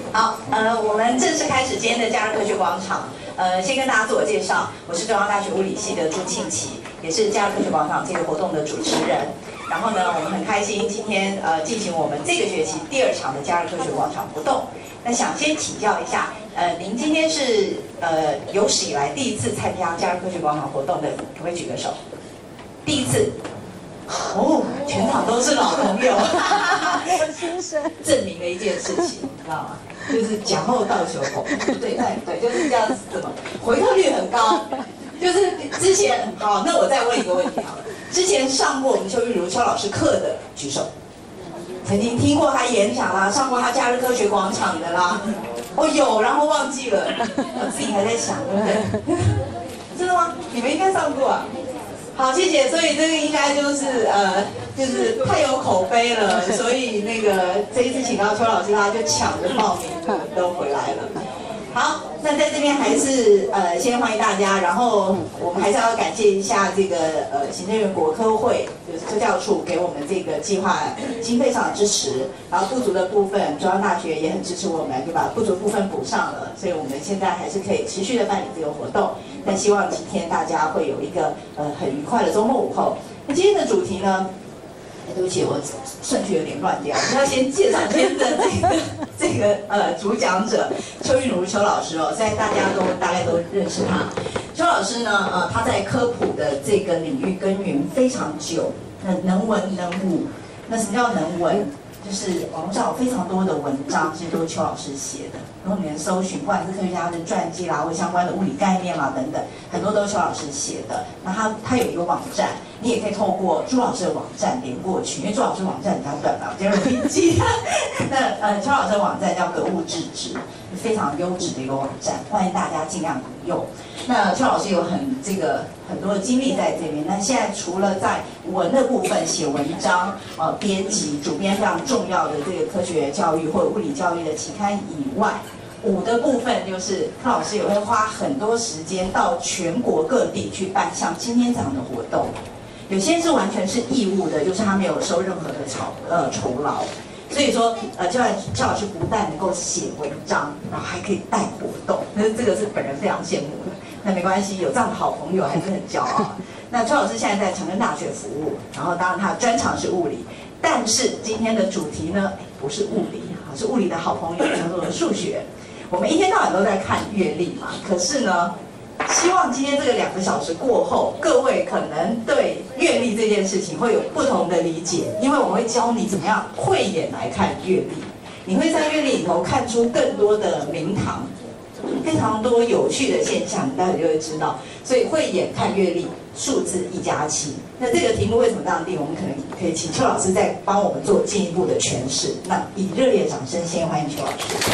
好，我们正式开始今天的假日科学广场。先跟大家自我介绍，我是中央大学物理系的朱庆琪，也是假日科学广场这个活动的主持人。然后呢，我们很开心今天进行我们这个学期第2场的假日科学广场活动。那想先请教一下，您今天是有史以来第一次参加假日科学广场活动的，可不可以举个手？第一次。哦，全场都是老朋友， 我新生， 证明了一件事情，你知道吗？就是假后到球口，对，就是这样子，怎么回头率很高？就是之前好，那我再问一个问题好了，之前上过我们邱玉如邱老师课的举手，曾经听过他演讲啦，上过他假日科学广场的啦，哦有，然后忘记了，我自己还在想，对不对？真的吗？你们应该上过啊。好，谢谢。所以这个应该就是就是太有口碑了，所以那个这一次请到邱老师，他就抢着报名都回来了。好，那在这边还是先欢迎大家，然后我们还是要感谢一下这个行政院国科会，就是科教处给我们这个计划经费上的支持，然后不足的部分，中央大学也很支持我们，就把不足部分补上了，所以我们现在还是可以持续的办理这个活动。那希望今天大家会有一个很愉快的周末午后。那今天的主题呢？对不起，我顺序有点乱掉。我们要先介绍今天的这个主讲者邱韵如邱老师哦，现在大家都大概都认识他。邱老师呢，他在科普的这个领域耕耘非常久，能文能武。那什么叫能文？就是网络上有非常多的文章，其实都是邱老师写的。然后你们搜寻，不管是科学家的传记啦，或相关的物理概念啦等等，很多都是邱老师写的。那他有一个网站，你也可以透过朱老师的网站连过去，因为朱老师网站比较短嘛，比较容易记。那邱老师的网站叫格物致知，非常优质的一个网站，欢迎大家尽量引用。那邱老师有很多的经历在这边。那现在除了在文的部分写文章，编辑、主编非常重要的这个科学教育或者物理教育的期刊以外，武的部分就是柯老师也会花很多时间到全国各地去办像今天这样的活动。有些是完全是义务的，就是他没有收任何的酬劳。所以说，邱老师不但能够写文章，然后还可以带活动，那这个是本人非常羡慕的。那没关系，有这样的好朋友还是很骄傲。那邱老师现在在成功大学服务，然后当然他的专长是物理，但是今天的主题呢不是物理，是物理的好朋友叫做数学。我们一天到晚都在看月历嘛，可是呢，希望今天这个2个小时过后，各位可能对月历这件事情会有不同的理解，因为我会教你怎么样慧眼来看月历，你会在月历里头看出更多的名堂，非常多有趣的现象，你待会就会知道。所以慧眼看月历，数字1+7。那这个题目为什么这样定？我们可能可以请邱老师再帮我们做进一步的诠释。那以热烈掌声先欢迎邱老师。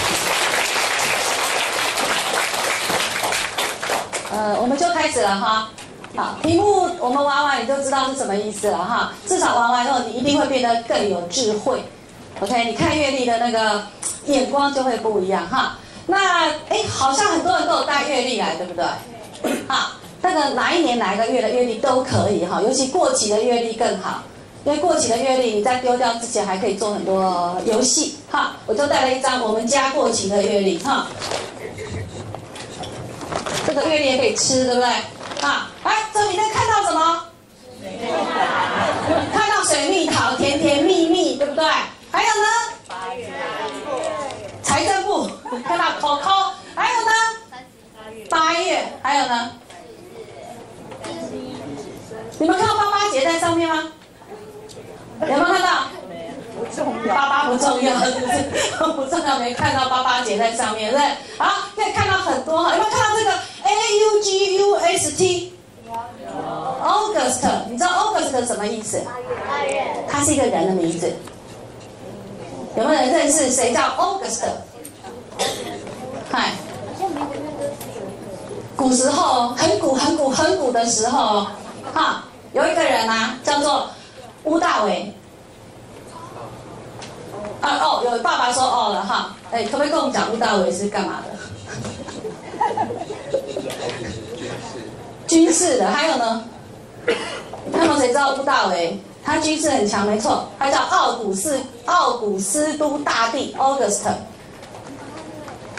我们就开始了哈。好，题目我们玩完你就知道是什么意思了哈。至少玩完后你一定会变得更有智慧。OK， 你看月历的那个眼光就会不一样哈。那好像很多人都有带月历来，对不对？好，那个哪一年哪一个月的月历都可以哈，尤其过期的月历更好，因为过期的月历你在丢掉之前还可以做很多游戏哈。我就带了一张我们家过期的月历哈。这个月历也可以吃，对不对？啊，来，这里面看到什么？看到水蜜桃，甜甜蜜蜜，对不对？还有呢？财政部看到 Coco， 还有呢？8月，还有呢？你们看到88节在上面吗？有没有看到？不重要，88不重要，是不是？不重要，没看到88节在上面，对不对？好，可以看到很多，有没有看到这个 August？ 你知道 August 什么意思？8月。它是一个人的名字。有没有人认识谁叫 August？ 嗨，古时候很古的时候，哈，有一个人啊，叫做乌大维。有爸爸说了哈，可不可以跟我们讲乌大维是干嘛的？军事的，还有呢？那么谁知道乌大维？他军事很强，没错，他叫奥古斯都大帝 August。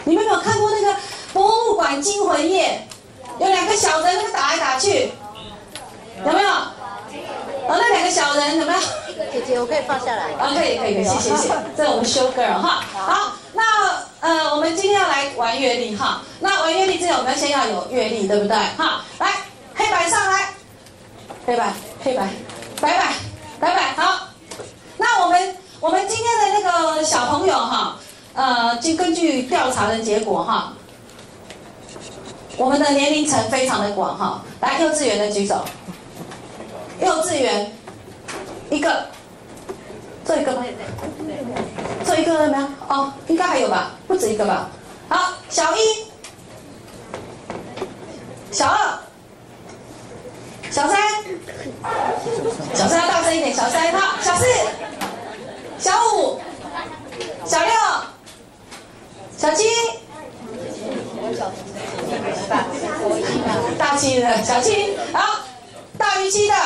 你们有没有看过那个博物馆惊魂夜？有2个小人在那打来打去，有没有？那2个小人有没有？ 姐姐，我可以放下来。 可以，谢谢。这是我们 show girl 哈。好，那我们今天要来玩阅历哈。那玩阅历之前，我们先要有阅历，对不对？哈，来，黑板上来，黑板，白板，好。那我们今天的那个小朋友哈，就根据调查的结果哈，我们的年龄层非常的广哈。来，幼稚园的举手。幼稚园1个，这1个吗？这1个了没有？哦，应该还有吧，不止1个吧。好，小1、小2、小3，小3要大声一点，小3好，小4、小5、小6、小7，大7的小7，好，大于7的。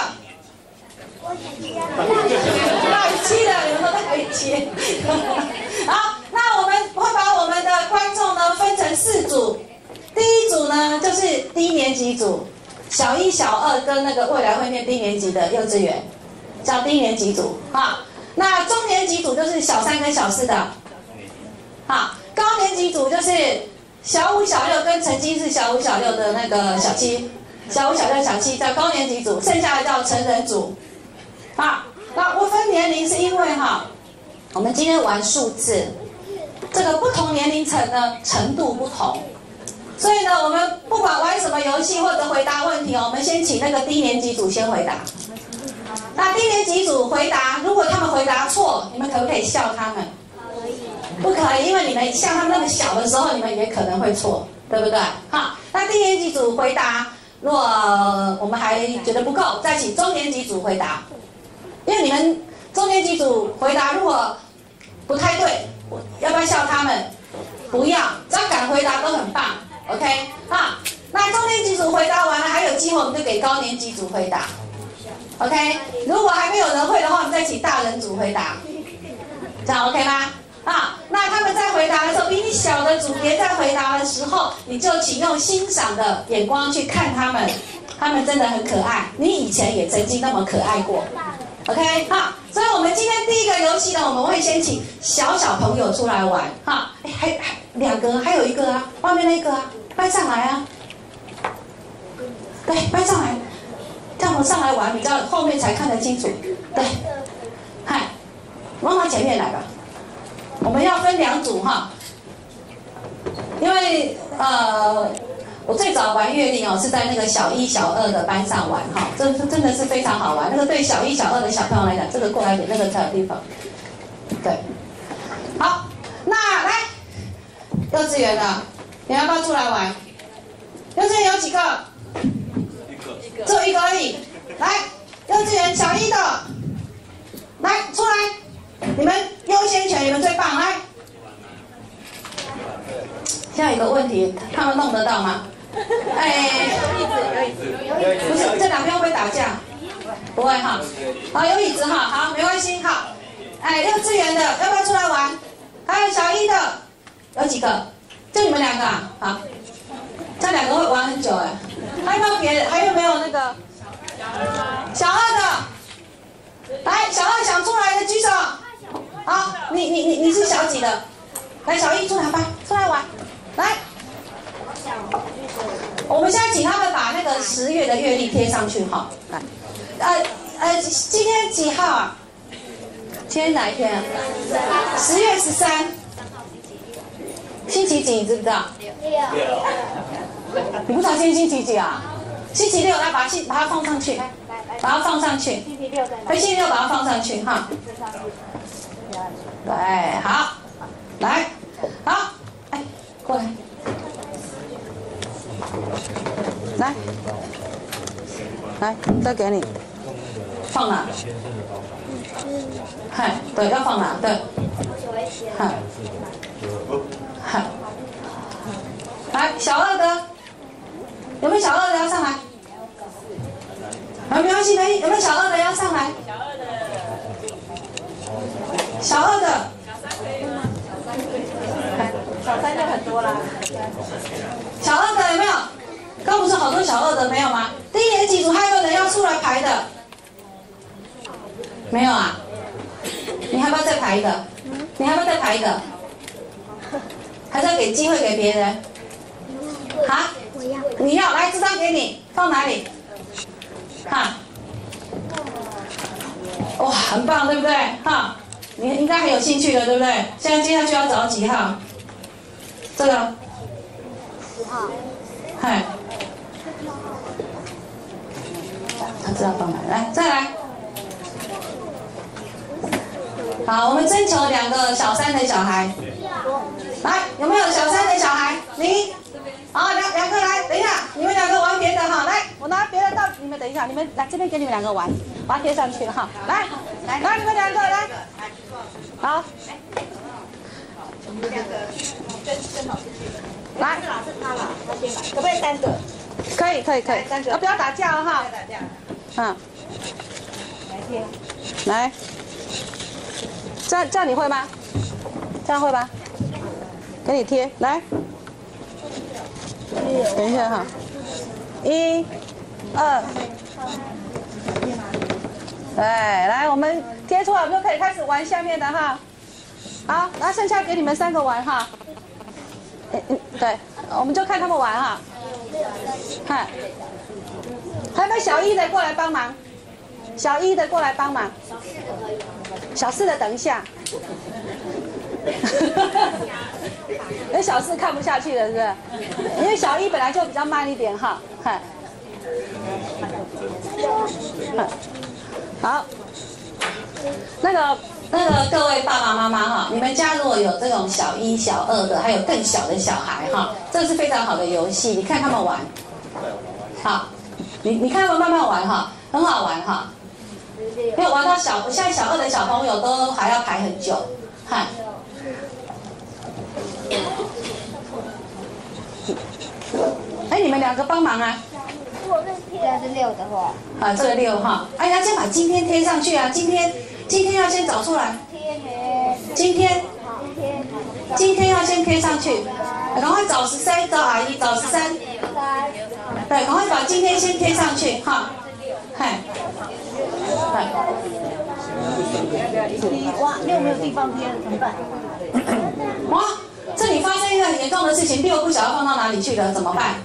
大于7的，你们都大于7。好，那我们会把我们的观众呢分成4组。第一组呢就是低年级组，小1、小2跟那个未来会念低年级的幼稚园，叫低年级组啊。那中年级组就是小3跟小4的，啊，高年级组就是小5、小6跟曾经是小5、小6的那个小7，小5、小6、小7叫高年级组，剩下的叫成人组。啊，那不分年龄是因为哈，我们今天玩数字，这个不同年龄层呢程度不同，所以呢，我们不管玩什么游戏或者回答问题哦，我们先请那个低年级组先回答。那低年级组回答，如果他们回答错，你们可不可以笑他们？可以。不可以，因为你们像他们那么小的时候，你们也可能会错，对不对？好，那低年级组回答，如果我们还觉得不够，再请中年级组回答。因为你们中年级组回答如果不太对，要不要笑他们？不要，只要敢回答都很棒。OK， 啊，那中年级组回答完了还有机会，我们就给高年级组回答。OK， 如果还没有人会的话，我们再请大人组回答，这样 OK 吗？啊，那他们在回答的时候，比你小的组别在回答的时候，你就请用欣赏的眼光去看他们，他们真的很可爱。你以前也曾经那么可爱过。OK， 好，所以我们今天第一个游戏呢，我们会先请小朋友出来玩，哈，还2个，还有1个啊，外面那个啊，搬上来啊，对，搬上来，这样我们上来玩比较后面才看得清楚，对，嗨，往他前面来吧，我们要分2组哈，因为我最早玩阅历哦，是在那个小1、小2的班上玩哈，这真的是非常好玩。那个对小1、小2的小朋友来讲，这个过来一点，那个才有地方。对，好，那来幼稚园的，你要不要出来玩？幼稚园有几个？只有1个而已。来，幼稚园小1的，来出来，你们优先权，你们最棒，来。现在有个问题，他们弄得到吗？不是，这2边会不会打架？不会哈。好，有椅子哈，好，没关系，好。幼稚园的要不要出来玩？还有小1的，有几个？就你们2个啊？好，这2个会玩很久哎。还有没有别的？还有没有那个小2的？来，小2想出来的举手。好，你是小几的？来，小1出来吧，出来玩，来。我们现在请他们把那个10月的月历贴上去哈。来，今天几号啊？今天哪一天啊？10月13，星期几？你知不知道？6。你不知道今天星期几啊？星期6，来把它放上去，把它放上去。星期6把它放上去哈。对，好，来，好，过来。来，再给你，放哪？嗨，对，要放哪？对，嗨，来，小2的，有没有小2的要上来？没关系，有没有小2的要上来？小2的，小3 三就很多啦。 小二的有没有？刚不是好多小二的没有吗？低年级组还有人要出来排的，没有啊？你还要不要再排一个？你还要不要再排一个？还是要给机会给别人？啊？你要来这张给你，放哪里？哈？哇，很棒，对不对？哈，你应该很有兴趣的，对不对？现在接下去要找几号？这个10号。嗨。他知道放哪？来，再来。好，我们征求2个小3的小孩。来，有没有小3的小孩？你。好，两个来，等一下，你们2个玩别的哈。来，我拿别的到你们等一下，你们来这边给你们2个玩，把它贴上去哈。来，你们2个来。好。来， 是他了，他先来，可不可以3个？ 可以，3个，不要打架哈。 打架。 嗯。 来贴。 来。这样你会吗？这样会吧？给你贴，来。等一下哈，1、2，对，来，我们贴出来，我们就可以开始玩下面的哈。好，那剩下给你们3个玩哈。对，我们就看他们玩哈。看，还有没有小1的过来帮忙？小1的过来帮忙。小4的等一下。那小4看不下去了，是不是？因为小1本来就比较慢一点哈。嗨，好，那个各位爸爸妈妈哈，你们家如果有这种小1、小2的，还有更小的小孩哈，这是非常好的游戏，你看他们玩，好，你看他们慢慢玩哈，很好玩哈。因为玩到现在小2的小朋友都还要排很久，嗨。哎，你们2个帮忙啊！ 这是6的话。 啊，这个6哈。哎，要先把今天贴上去啊！今天要先找出来。今天要先贴上去，赶快找13，找阿姨找13。对，赶快把今天先贴上去哈。嗨。 哇，6没有地方贴了，怎么办？ 哇！这里发生一个很严重的事情，6不晓得放到哪里去了，怎么办？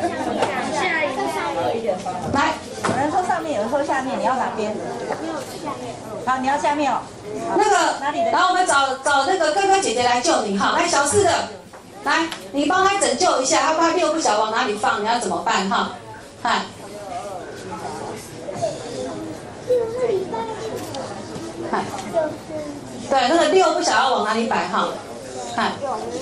来， 有人说上面，有人说下面，你要哪边？好，你要下面哦。 那个，然后我们找那个哥哥姐姐来救你哈。来，小4的，来，你帮他拯救一下，他6不晓得往哪里放，你要怎么办哈？嗨。嗨。对，那个6不晓得往哪里摆哈。看，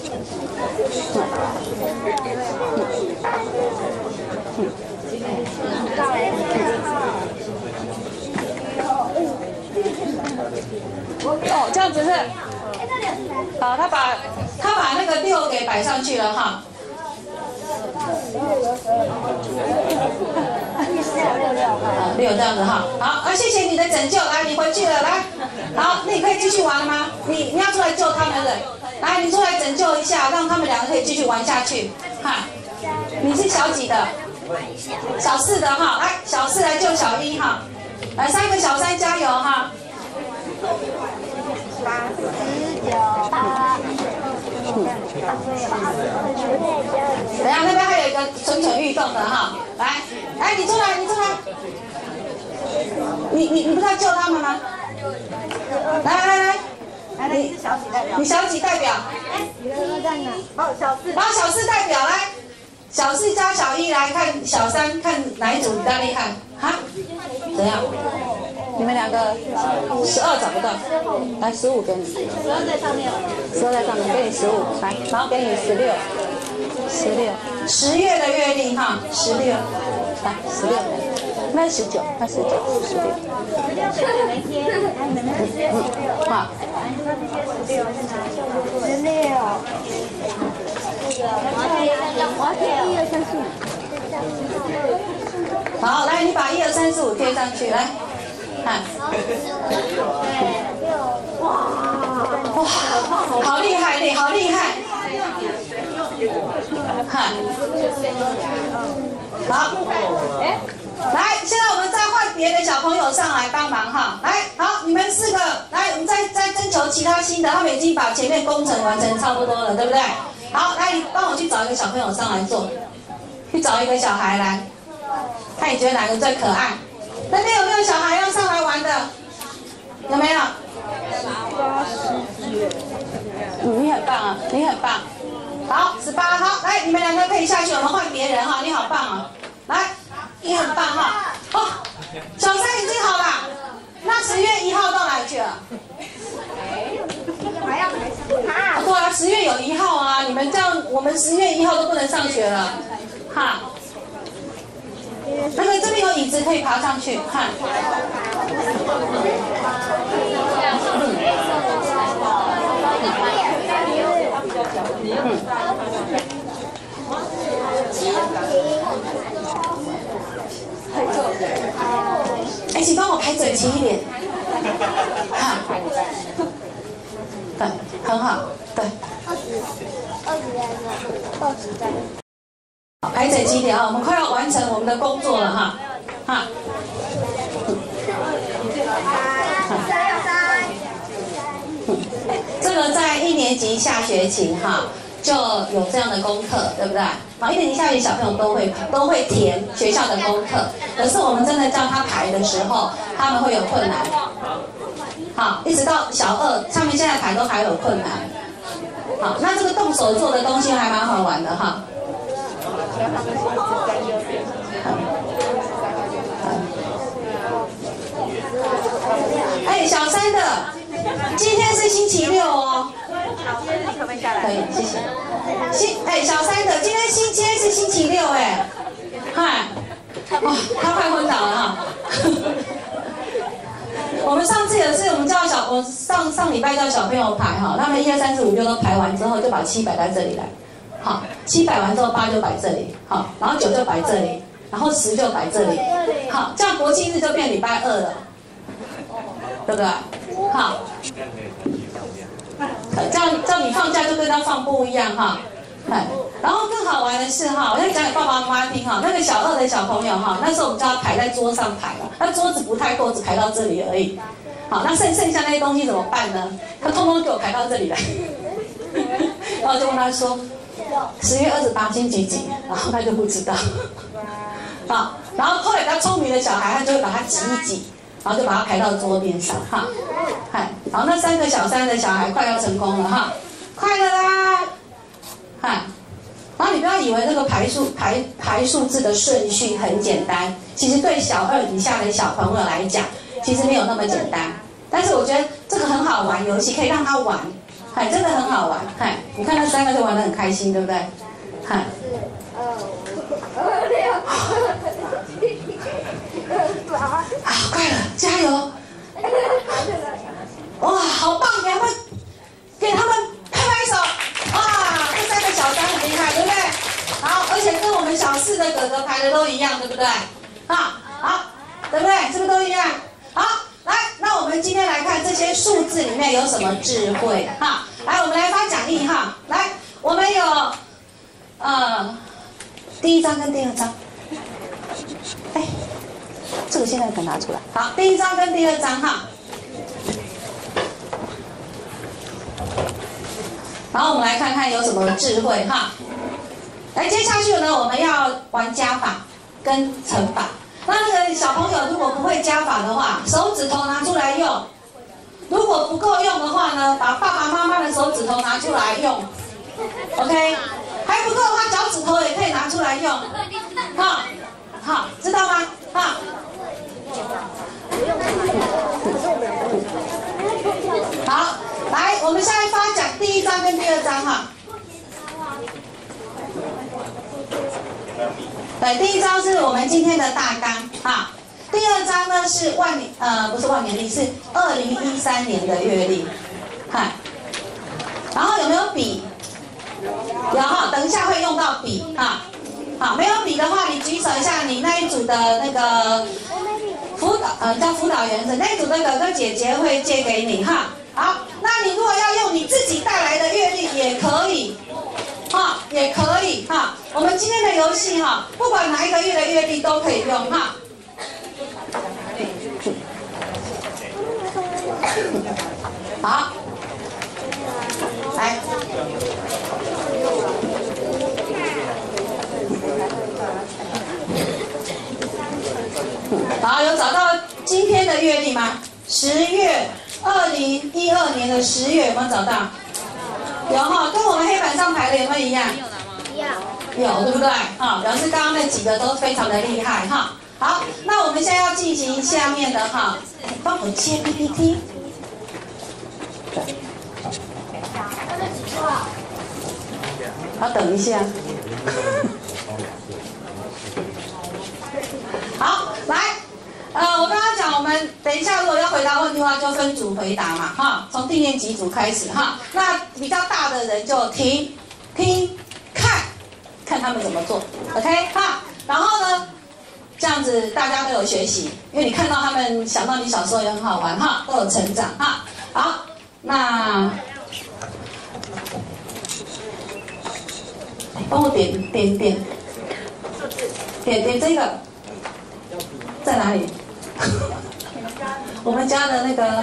哦，这样子是，好，他把那个6给摆上去了哈。6这样子哈，好，谢谢你的拯救，来，你回去了，来，好，那你可以继续玩了吗？你要出来救他们的。来，你出来拯救一下，让他们2个可以继续玩下去。哈，你是小几的？小4的哈，来，小4来救小1哈，来3个小3加油哈。等一下，那边还有一个蠢蠢欲动的哈，来，你出来，你不是要救他们吗？来。你小几代表？ 好，小4。 然后小4代表来，小4加小1来看小3，看哪一组比较厉害？哈？怎样？你们2个12找不到，来15给你。 12在上面。 12在上面，给你15，来，然后给你16。10月的月历哈，16，来16，那是19，那是16。 没贴，来你们那贴16。 好。 16。我要贴1、2、3、4、5。 好，来，你把1、2、3、4、5贴上去，来，看。哇，好厉害，好厉害！ 好，来，现在我们再换别的小朋友上来帮忙哈。来，好，你们4个，来，我们再征求其他新的，他们已经把前面工程完成差不多了，对不对？好，来，你帮我去找一个小朋友上来做，去找一个小孩来，看你觉得哪个最可爱？那边有没有小孩要上来玩的？有没有？你很棒啊，你很棒。好，18，好，来，你们2个可以下去，我们换别人哈，你好棒啊，来，你很棒哈。哦，小3已经好了，那10月1号到哪里去了？对啊，10月有1号啊，你们这样，我们10月1号都不能上学了，哈。那个这边有椅子可以爬上去，看。哎，请帮我排整齐一点。哈，对，很好，对。好，排整齐一点啊，我们快要完成我们的工作了哈，哈。这个在1年级下学期哈就有这样的功课，对不对？好，1年级下学期小朋友都会填学校的功课，可是我们真的叫他排的时候，他们会有困难。好，一直到小2，上面现在排都还有困难。好，那这个动手做的东西还蛮好玩的哈。哎，小3的，今天是星期6哦。可以，谢谢。小3的，今天是星期6哎。嗨，哇，他快昏倒了哈。我们上次也是，我上礼拜叫小朋友排哈，他们1、2、3、4、5、6都排完之后，就把7摆在这里来。好，7摆完之后8就摆这里，好，然后9就摆这里，然后10就摆这里。好，这样国庆日就变礼拜2了，对不对？好，这样你放假就跟他放不一样哈。然后更好玩的是哈，我要讲给爸爸妈妈听哈。那个小2的小朋友哈，那时候我们叫他排在桌上排了，那桌子不太够，只排到这里而已。好，那剩下那些东西怎么办呢？他通通给我排到这里来。然后我就问他说，10月28星期几？然后他就不知道。好，然后后来比较聪明的小孩，他就会把它挤一挤，然后就把它排到桌面上哈。好，那3个小3的小孩快要成功了哈，快了啦！然后你不要以为这个排数字的顺序很简单，其实对小2以下的小朋友来讲，其实没有那么简单。但是我觉得这个很好玩，游戏可以让他玩，真的很好玩。你看那3个就玩得很开心，对不对？好，快了，加油！哇，好棒！你还会给他们拍拍手。哇，这3个小3很厉害，对不对？好，而且跟我们小4的哥哥排的都一样，对不对？好，对不对？是不是都一样？好，来，那我们今天来看这些数字里面有什么智慧哈。来，我们来发奖励哈。来，我们有第1张跟第2张。哎，这个现在可以拿出来。好，第1张跟第2张哈。然后我们来看看有什么智慧哈。来，接下去呢，我们要玩加法跟乘法。那个小朋友如果不会加法的话，手指头拿出来用；如果不够用的话呢，把爸爸妈妈的手指头拿出来用。OK， 还不够的话，脚趾头也可以拿出来用。好，知道吗？好，来，我们现在发奖第1张跟第2张哈。对，第1张是我们今天的大纲哈，第2张呢是不是万年历，是2013年的月历，然后有没有笔？有哈，等一下会用到笔哈。好，没有笔的话，你举手一下，你那一组的那个叫辅导员，那一组的哥哥姐姐会借给你哈。好，那你如果要用你自己带来的月历也可以，也可以哈。我们今天的游戏哈，不管哪一个月的月历都可以用哈。好，来，好，有找到今天的月历吗？10月，2012年的10月有没有找到？有哈，跟我们黑板上排的有没有一样？有，对不对？哈，表示刚刚那几个都非常的厉害哈。好，那我们现在要进行下面的哈，帮我切 PPT。好，等一下。好，来，我刚刚讲，我们等一下如果要回答问题的话，就分组回答嘛，哈，从低年级组开始哈。那比较大的人就听、看他们怎么做 ，OK 哈。然后呢，这样子大家都有学习，因为你看到他们想到你小时候也很好玩哈，都有成长哈。好，那帮我点这个在哪里？我们家的那个，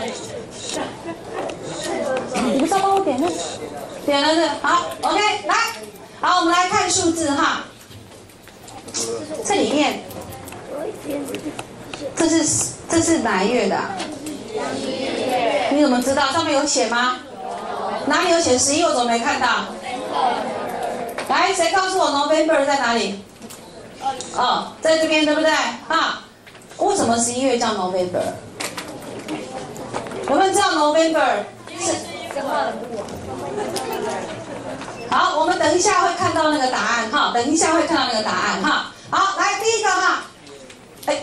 你不是要帮我点那？点了是好 ，OK， 来，好，我们来看数字哈。这里面，这是哪一月的啊？你怎么知道？上面有写吗？哪里有写11？我怎么没看到？来，谁告诉我 November 在哪里？哦，在这边对不对？啊，为什么11月叫 November？ 有没有知道 November 是？好，我们等一下会看到那个答案哈，等一下会看到那个答案哈。好，来第一个哈，哎，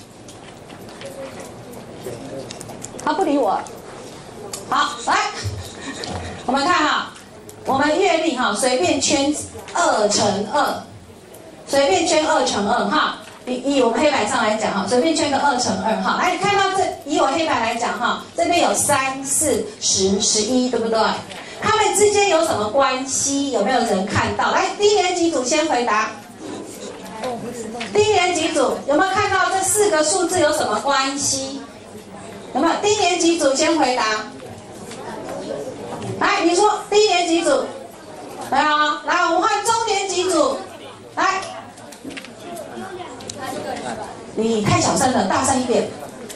他不理我。好，来，我们看哈，我们月历哈，随便圈2乘2，随便圈2乘2哈。以我们黑板上来讲哈，随便圈个2乘2哈。来，你看到这，以我黑板来讲哈，这边有3、4、10、11，对不对？它们之间有什么关系？有没有人看到？来，低年级组先回答。低年级组有没有看到这4个数字有什么关系？有没有？低年级组先回答。来，你说低年级组，来啊，来，我们换中年级组，来。你太小声了，大声一点。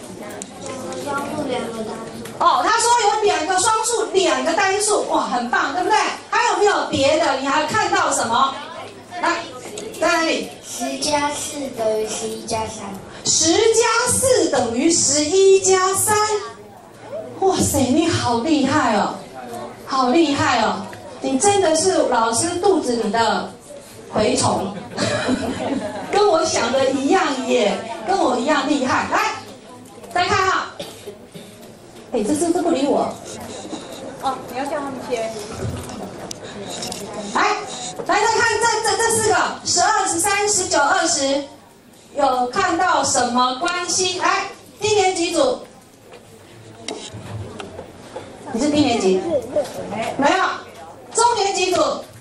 哦，他说有2个双数，2个单数，哇，很棒，对不对？还有没有别的？你还看到什么？来，在哪里 ？10加4等于11加3。 10加4等于11加3。哇塞，你好厉害哦，好厉害哦！你真的是老师肚子里的蛔虫，跟我想的一样耶，跟我一样厉害。来，再看哈。哎，这不理我。 哦，你要叫他们切。 来，再看这4个，12、13、19、20，有看到什么关系？来，低年级组，你是低年级？没有。中年级组。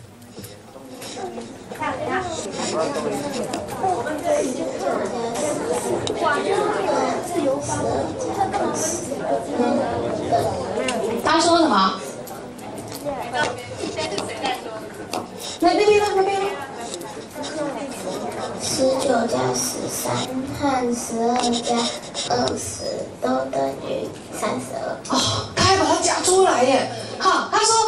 他说什么？那边呢 ？19加13和12加20都等于32。 哦，他还把它加出来耶！好，他说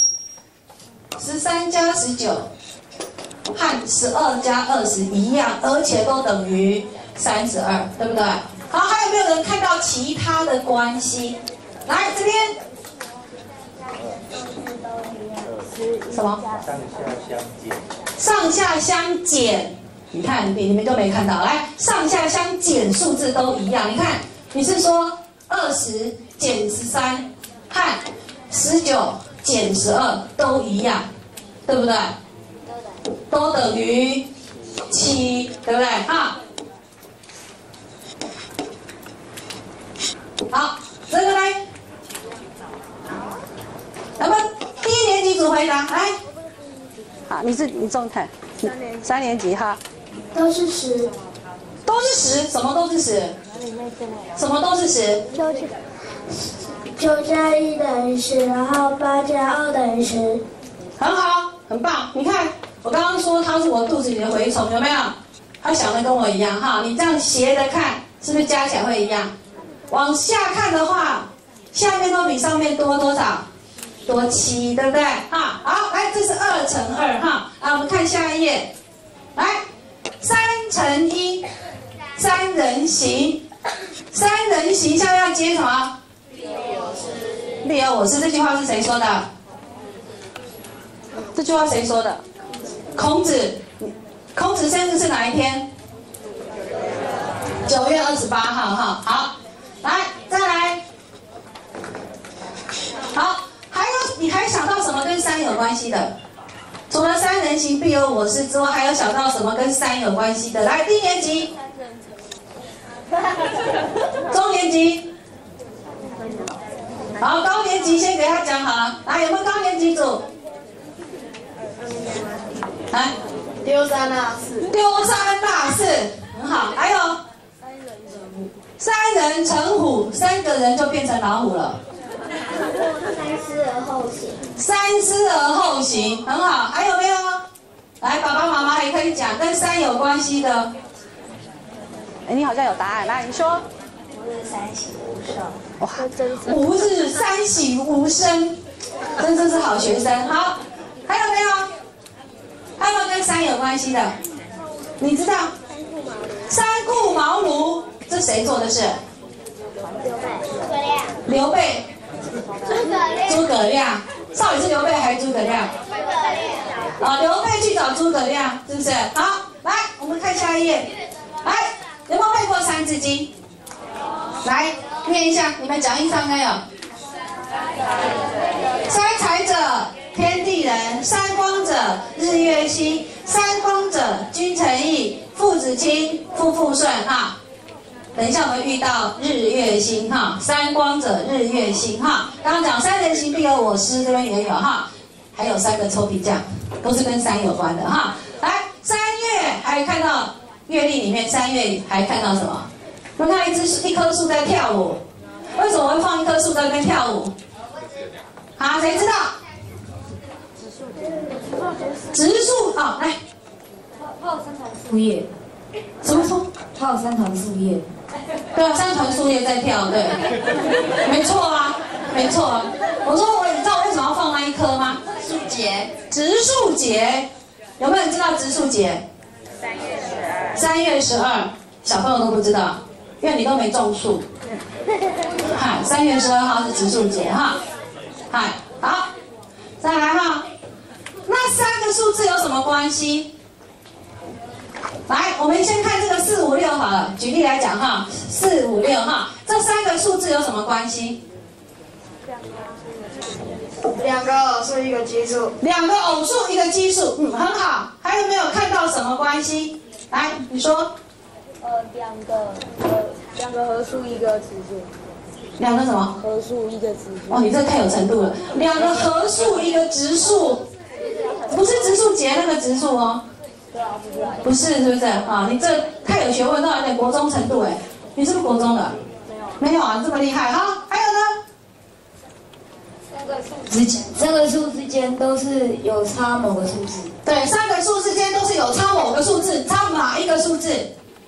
13加19和12加20一样，而且都等于32，对不对？好，还有没有人看到其他的关系？来这边。什么？上下相减。你看，你们都没看到。来，上下相减数字都一样。你看，你是说20减13和19减12都一样，对不对？都等于7，对不对？哈。好，这个来。那么低年级组回答，来。好，你中看。 3年级哈， 都是10， 都是10，什么都是10？什么都是10 9加1等于10，然后8加2等于10。 很好，很棒。你看，我刚刚说它是我肚子里的蛔虫，有没有？他想的跟我一样哈。你这样斜着看，是不是加起来会一样？往下看的话，下面都比上面多多少？多7，对不对？哈，好，来，这是2乘2哈。来，我们看下一页，来，3乘1，三人行，三人行下要接什么？必有我师。这句话是谁说的？这句话谁说的？孔子。孔子生日是哪一天？9月28号哈。好，来，再来。好，还有你还想到什么跟3有关系的？除了三人行必有我师之外，还有想到什么跟3有关系的？来，低年级、中年级，好，高年级先给他讲好了。来，有没有高年级组？来， 丢三落四， 丢三落四，很好。还有三人成虎，3个人就变成老虎了。 三思而后行， 三思而后行，很好。还有没有？来，爸爸妈妈也可以讲跟3有关系的。哎，你好像有答案，来，你说。 吾日三省吾身。 哇，吾日三省吾身，真是好学生。好，还有没有？还有没有跟3有关系的？你知道？三顾茅庐，这谁做的事？刘备。诸葛亮。到底是刘备还是诸葛亮？啊，刘备去找诸葛亮，是不是？好，来，我们看下一页。来，有没有背过《三字经》？来，念一下，你们讲义上应该有。三才者，天地人；三光者，日月星；三光者，君臣义；父子亲，夫妇顺。哈，等一下我们遇到日月星哈，三光者，日月星哈。刚刚讲三人行必有我师，这边也有哈。还有3个臭皮匠，都是跟3有关的哈。来，3月还看到月历里面，3月还看到什么？我们看一棵树在跳舞，为什么会放一棵树在那边跳舞？好，谁知道？植树啊，来。 它有3团树叶。 什么树？ 它有3团树叶。 对啊，3团树叶在跳，对，没错啊，没错啊。我说你知道为什么要放那一棵吗？ 树节。 植树节，有没有人知道植树节？3月12，小朋友都不知道，因为你都没种树。嗨，3月12号是植树节哈。嗨，好，再来哈。那3个数字有什么关系？来，我们先看这个4、5、6好了。举例来讲哈，4、5、6哈，这3个数字有什么关系 2个偶数1个奇数。 ？2个偶数1个奇数，很好。还有没有看到什么关系？来，你说。 2个合数1个指数。 2个什么？ 合数1个指数。 哦，你这太有程度了。2个合数1个直数，不是植树节那个植树哦。不是，是不是啊？你这太有学问，都有点国中程度哎。你是不是国中的？没有啊，这么厉害哈。还有呢 3个数之间都是有差某个数字。 对，3个数之间都是有差某个数字，差哪一个数字？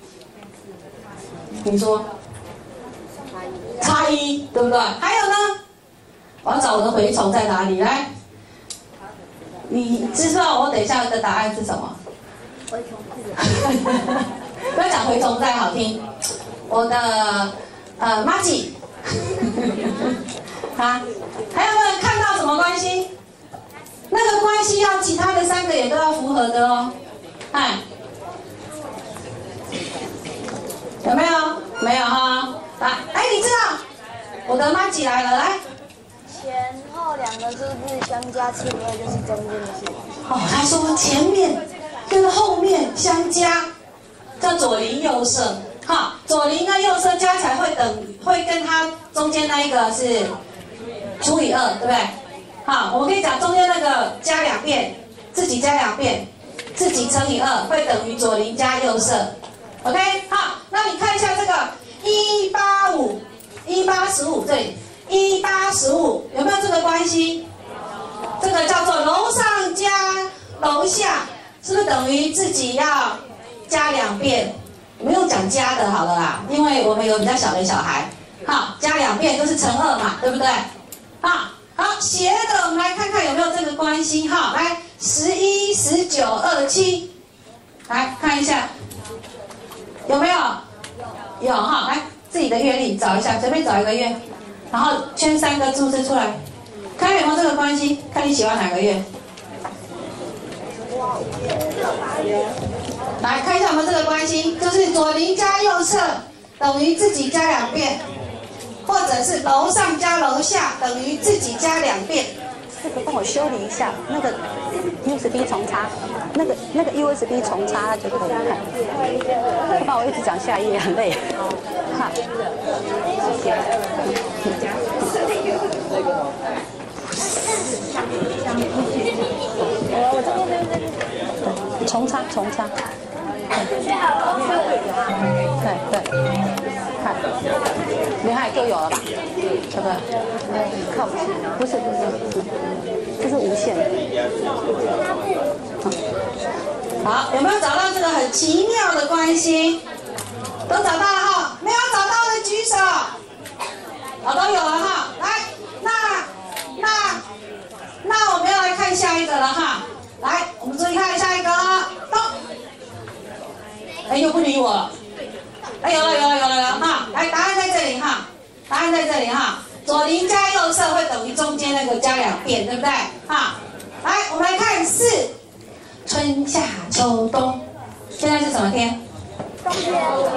你说。差1，对不对？还有呢？我要找我的蛔虫在哪里？来，你知道我等一下的答案是什么？ 蛔虫。 不要讲蛔虫再好听。我的妈吉。啊，还有没有看到什么关系？那个关系要其他的3个也都要符合的哦。哎，有没有？没有哈。来，哎，你知道我的妈吉来了，来。 前后2个数字相加除以2就是中间的数。 哦，他说前面跟后面相加，叫左邻右舍。哈，左邻跟右舍加起来会跟它中间那一个是除以2，对不对？好，我们可以讲中间那个加2遍，自己加2遍， 自己乘以2会等于左邻加右舍。OK， 好，那你看一下这个185这里185有没有这个关系？这个叫做楼上加楼下，是不是等于自己要加2遍？我们用讲加的好了啦，因为我们有比较小的小孩。好，加2遍就是乘2嘛，对不对？好，斜的我们来看看有没有这个关系。好，来11、19、27，来看一下有没有？有哈，来自己的月历找一下，随便找一个月，然后圈3个数字出来，看有没有这个关系，看你喜欢哪个月。来看一下有没有这个关系，就是左邻加右舍等于自己加2遍，或者是楼上加楼下等于自己加2遍。 这个帮我修理一下，那个 USB 重插，那个 USB 重插就可以看。不然我一直讲下一页很累。好，谢谢。我这边重插。对，看，刘海就有了吧？这个靠不起，不是，这是无线。 好，有没有找到这个很奇妙的关系？都找到了哈，没有找到的举手。好，都有了哈。来，那我们要来看下一个了哈。来，我们注意看下一个动。哎，又不理我了。哎，有了哈。来，答案在这里哈。左邻加右舍会等于中间那个加2遍，对不对？哈。来，我们来看4，春夏秋冬。现在是什么天？ 冬天。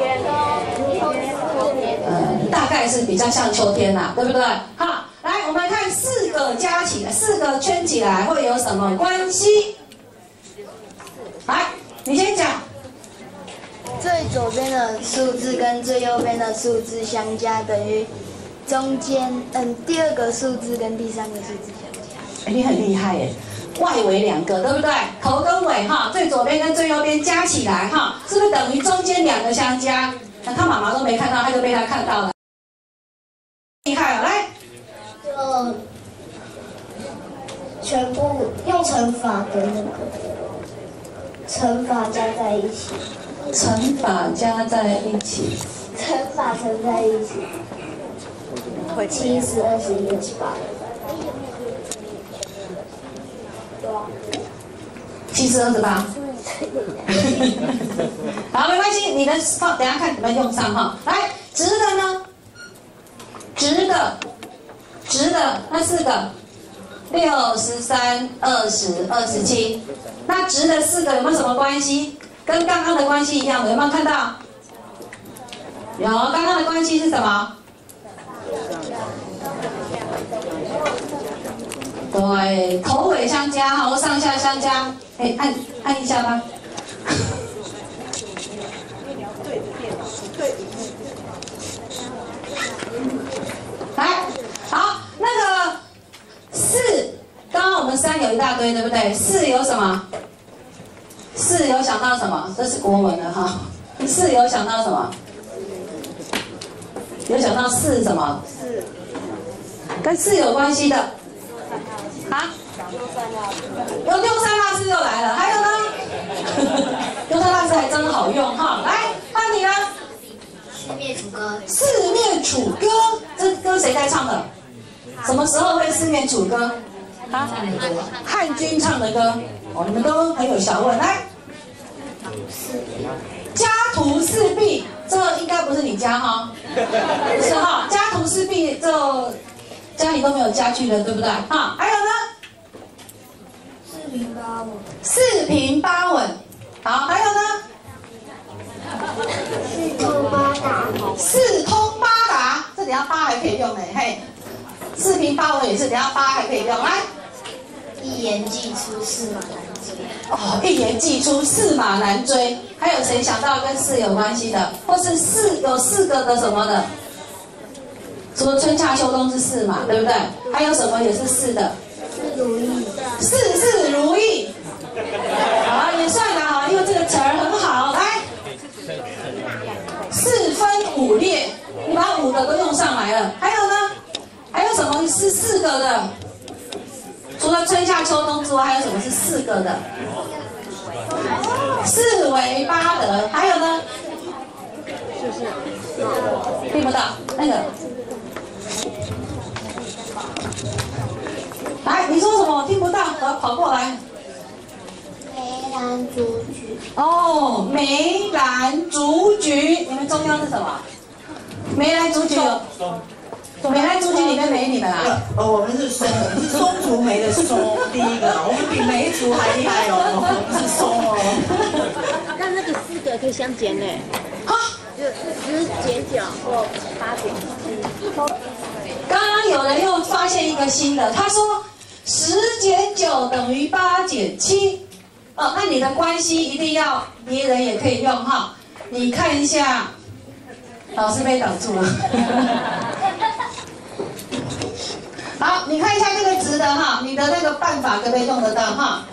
大概是比较像秋天啦，对不对？好，来，我们来看4个加起来，4个圈起来会有什么关系？来，你先讲。 最左边的数字跟最右边的数字相加，等于中间第2个数字跟第3个数字相加。 你很厉害耶，外围2个，对不对？头跟尾哈，最左边跟最右边加起来哈，是不是等于中间2个相加？那他妈妈都没看到，他就被他看到了，厉害了，来。 就全部用乘法的那个乘法加在一起。 乘法加在一起。 乘法乘在一起。70、21、28。 70、28。好，没关系，你的等一下看怎么用上哈。来，直的呢？直的那4个，63、20、27。那直的4个有没有什么关系？跟刚刚的关系一样的，有没有看到？有，刚刚的关系是什么？对，头尾相加，然上下相加。哎，按一下吧。来，好，那个4，刚刚我们3有一大堆，对不对？4有什么？4有想到什么？这是国文的哈。4有想到什么？有想到4什么？跟4有关系的。啊？有6、3、大4又来了，还有呢？6、3、大4还真好用哈。来，换你了。 四面楚歌。 四面楚歌，这歌谁在唱的？什么时候会四面楚歌？啊？汉军唱的歌。哦，你们都很有学问。来，家徒四壁，这应该不是你家哈？不是哈，家徒四壁，就家里都没有家具了，对不对？哈，还有呢？4平8稳。好，还有呢 ？4通8达。 4通8达，这等下8还可以用呢，嘿。4平8稳也是，等下8还可以用。来， 一言既出，驷马难追。 哦，一言既出，驷马难追。还有谁想到跟4有关系的？或是有4个的什么的？除了春夏秋冬是4嘛，对不对？还有什么也是4的？ 4如意。 事事如意。好，也算了。 个都用上来了。还有呢？还有什么是4个的？除了春夏秋冬之外，还有什么是4个的？4维8德。还有呢？听不到那个。来，你说什么？我听不到，我要跑过来。 梅兰竹菊。 哦，梅兰竹菊，你们中央是什么？梅兰竹菊有。梅兰竹菊里面没你们啊？ 我们是松，我们是松竹梅的松，第一个，我们比梅竹还厉害哦，我们是松哦。 那个4个可以相减呢？ 啊， 就10减9或8减7。 刚刚有人又发现一个新的，他说10减9等于8减7。哦，那你的关系一定要别人也可以用哈。你看一下，老师被挡住了。好，你看一下这个值的哈，你的那个办法可不可以用得到哈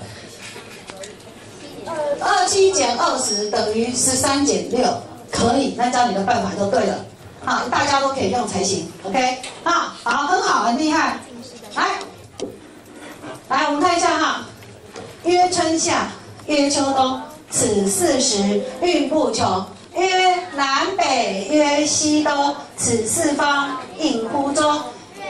？27减20等于13减6，可以，那这样你的办法就对了。好，大家都可以用才行 ，OK？ 好，好，很好，很厉害。来，我们看一下哈，曰春夏，曰秋冬，此4时运不穷。曰南北，曰西东，此4方应乎中。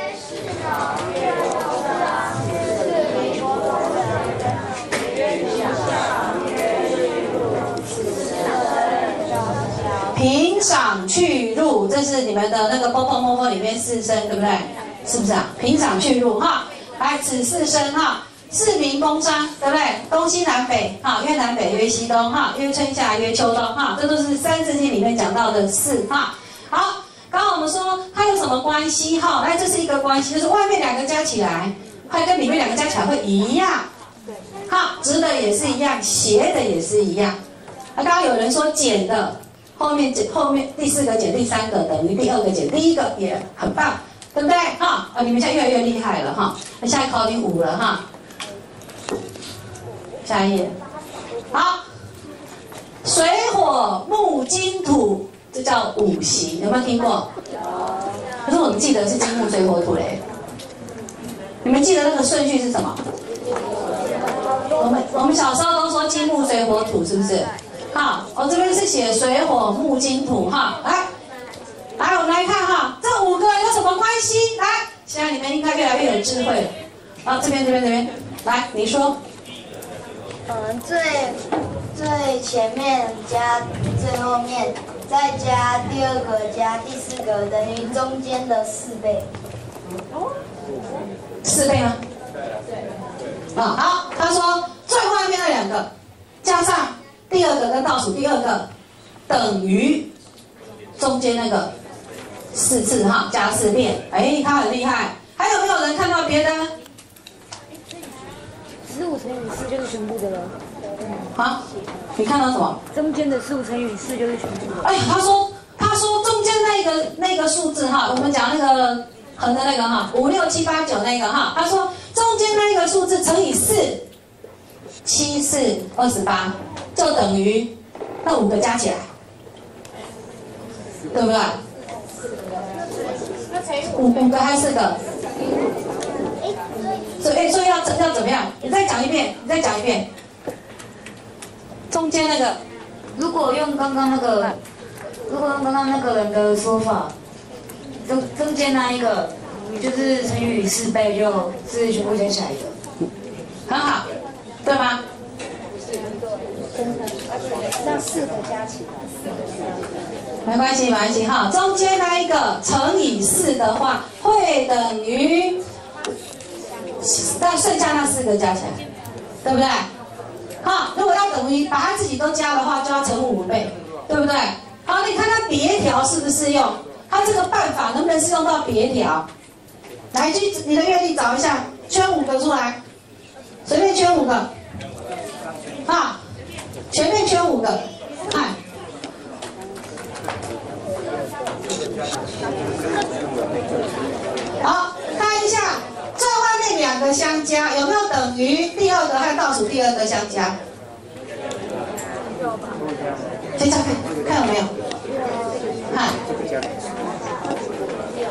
平赏去入，这是你们的那个波波摸摸里面4声，对不对？是不是啊？平赏去入哈，来此4声哈，四民工商，对不对？东西南北哈，曰南北，曰西东哈，曰春夏，曰秋冬哈，这都是《三字经》里面讲到的4哈。好，刚刚我们说它有什么关系哈？来，这是一个关系，就是外面2个加起来，会跟里面2个加起来会一样。好，直的也是一样，斜的也是一样。那刚刚有人说减的。后面第4个减第3个等于第2个减第1个，也很棒，对不对？哈，你们现在越来越厉害了哈。那现在考你5了哈。下一页，好，水火木金土，这叫5行，有没有听过？可是我们记得是金木水火土嘞。你们记得那个顺序是什么？我们小时候都说金木水火土，是不是？好，我这边是写水火木金土哈，来，我们来看哈，这5个有什么关系？来，现在你们应该越来越有智慧了。啊，这边，来，你说。 最前面加最后面，再加第2个加第4个，等于中间的4倍。 4倍吗？对。啊，好，他说最外面那2个加上。第2个跟倒数第2个等于中间那个4次哈，加4遍，哎，他很厉害。还有没有人看到别的？ 15乘以4就是全部的了。 好，你看到什么？ 中间的15乘以4就是全部的。 哎，他说中间那个数字哈，我们讲那个横的那个哈，5、6、7、8、9那个哈，他说中间那个数字乘以4，7、4、28。 就等于那5个加起来，对不对？5个还是4个？所以要怎么样？你再讲一遍。中间那个， 如果用刚刚那个人的说法，中间那一个就是乘以4倍，就是全部加起来的， 很好，对吗？ 那4个加起来， 没关系哈。中间那一个乘以4的话，会等于，但剩下那4个加起来，对不对？好，如果要等于把它自己都加的话，就要乘5倍，对不对？好，你看它别条适不适用？它这个办法能不能适用到别条？来，去你的阅历找一下，圈5个出来，随便圈5个，啊。 前面圈5个，看。好，看一下最外面2个相加有没有等于第2个和倒数第2个相加？先查看有没有？看。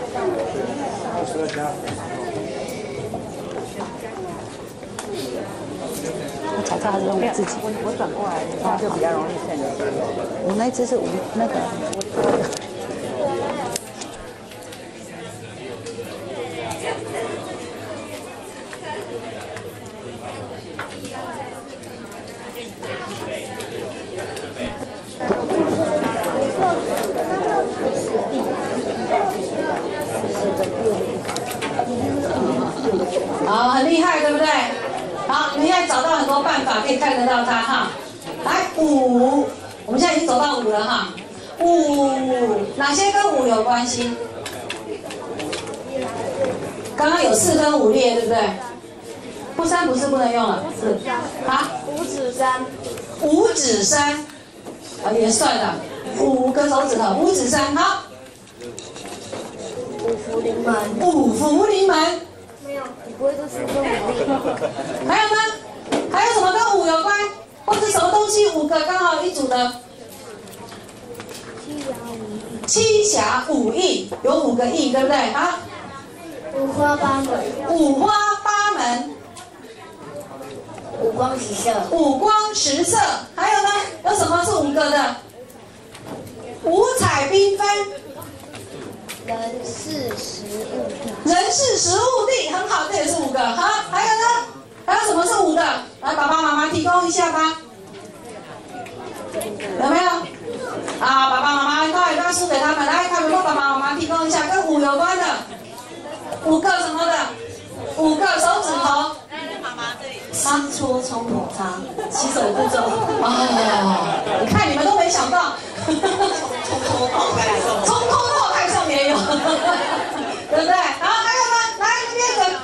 我查查还是用我自己。我转过来，这样就比较容易看得见。我那只是那个。 好，很厉害，对不对？好，你们现在找到很多办法可以看得到它哈。来5，我们现在已经走到5了哈。5，哪些跟5有关系？刚刚有4分5列，对不对？不3不是不能用了，是啊。 五指山， 五指山，啊也算了，5个手指头，五指山，好。 五福临门， 五福临门。 没有，你不会说4分5列。 还有呢？还有什么跟5有关？或者什么东西5个刚好一组的？七侠五义有5个义，对不对？好。 五花八门， 五花八门， 五光十色， 五光十色。还有呢？有什么是5个的？五彩缤纷。 人事时务地， 人事时务地，很好，这也是5个。好，还有呢？还有什么是5的？来，爸爸妈妈提供一下吧。有没有？啊，爸爸妈妈待会输给他们，来，他们帮爸爸妈妈提供一下跟5有关的，5个什么的，5个手指头。妈妈这里。 三搓冲捧擦，洗手步骤。 哦，你看你们都没想到， 从头到太送， 从头到太送也有，对不对？好，还有呢？来，第二个。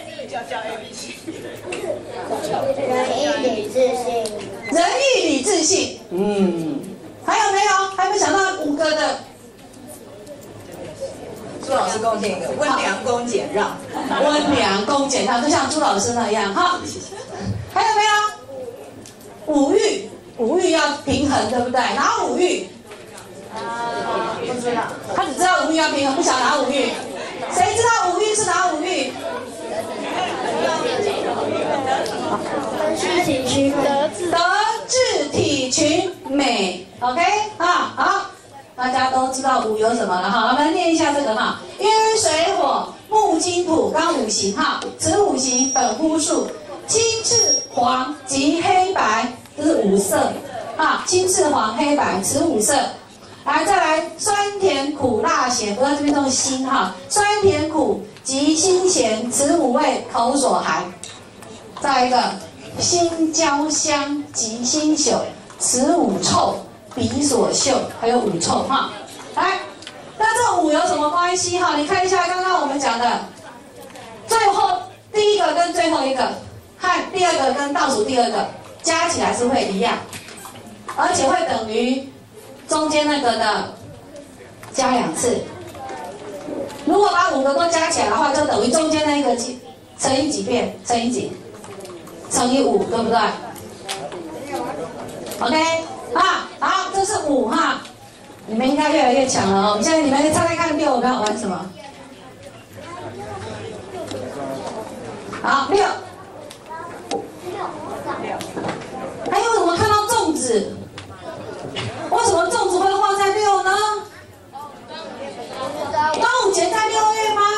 仁义礼智信， 仁义礼智信，还有没有？还有没有想到5个的？ 朱老师贡献一个温良恭俭让， 温良恭俭让，就像朱老师那样哈。还有没有？5欲，5欲要平衡，对不对？哪5欲？ 不知道。 他只知道5欲要平衡，不晓得哪5欲。谁知道5欲是哪5欲？德智体群美 ，OK 啊，好，大家都知道5有什么了哈，我们来念一下这个哈，阴水火木金土刚5行哈，此5行本乎数，青赤黄及黑白，这是5色啊，青赤黄黑白，此5色。来，再来酸甜苦辣咸，不要这边用辛哈，酸甜苦及辛咸，此5味口所含。再一个辛焦香及辛朽，此5臭鼻所嗅，还有5臭哈。来，那这5有什么关系哈？你看一下刚刚我们讲的，最后第一个跟最后一个，和第二个跟倒数第2个加起来是会一样，而且会等于中间那个的加2次。如果把5个都加起来的话，就等于中间那一个乘以几遍？乘以几？乘以5，对不对 ？OK， 啊，好，这是5哈，你们应该越来越强了哦。现在你们猜猜看6我们要玩什么？好，6。还有我们看到粽子，为什么粽子会放在6呢？端午节在6月吗？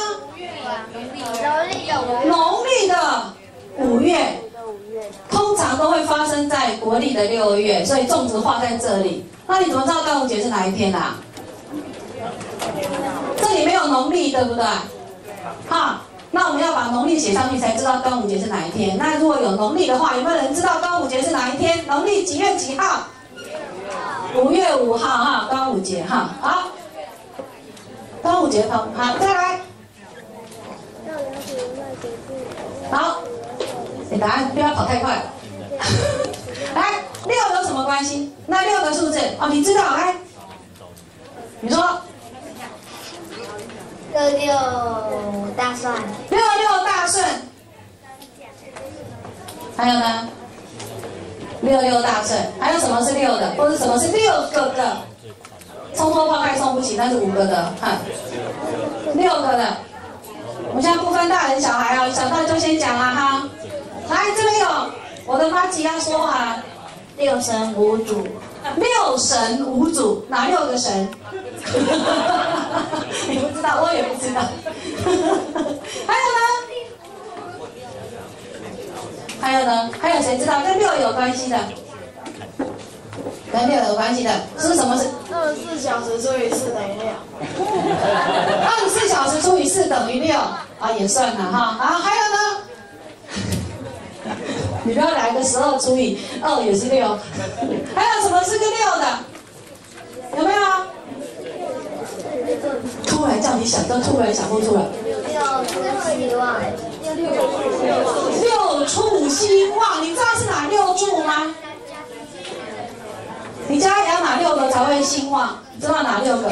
农历的5月。通常都会发生在国历的6月，所以粽子画在这里。那你怎么知道端午节是哪一天啊？这里没有农历，对不对？哈，那我们要把农历写上去才知道端午节是哪一天。那如果有农历的话，有没有人知道端午节是哪一天？农历几月几号？5月5号哈，端午节哈。好，端午节好，再来。好。你答案不要跑太快。来，6有什么关系？那6个数字哦，你知道？来，你说。 66大顺。 66大顺。还有呢？66大顺。还有什么是6的？或者什么是6个的？冲脱抛开冲不起，但是5个的，看。 6个的。我们现在不分大人小孩哦，小到就先讲啦哈。来，这边有我的妈吉要说话。 6神5主 6神5主，哪6个神？你不知道，我也不知道。还有呢？还有呢？还有谁知道跟6有关系的？跟6有关系的是什么？是 24小时除以4等于6。 24小时除以4等于6啊，也算了哈。好，还有呢？你不要来个12除以2也是6。还有什么是跟6的？有没有？突然叫你想，都突然想不出来。6处兴旺，你知道是哪6处吗？你家养哪6个才会兴旺？知道哪6个？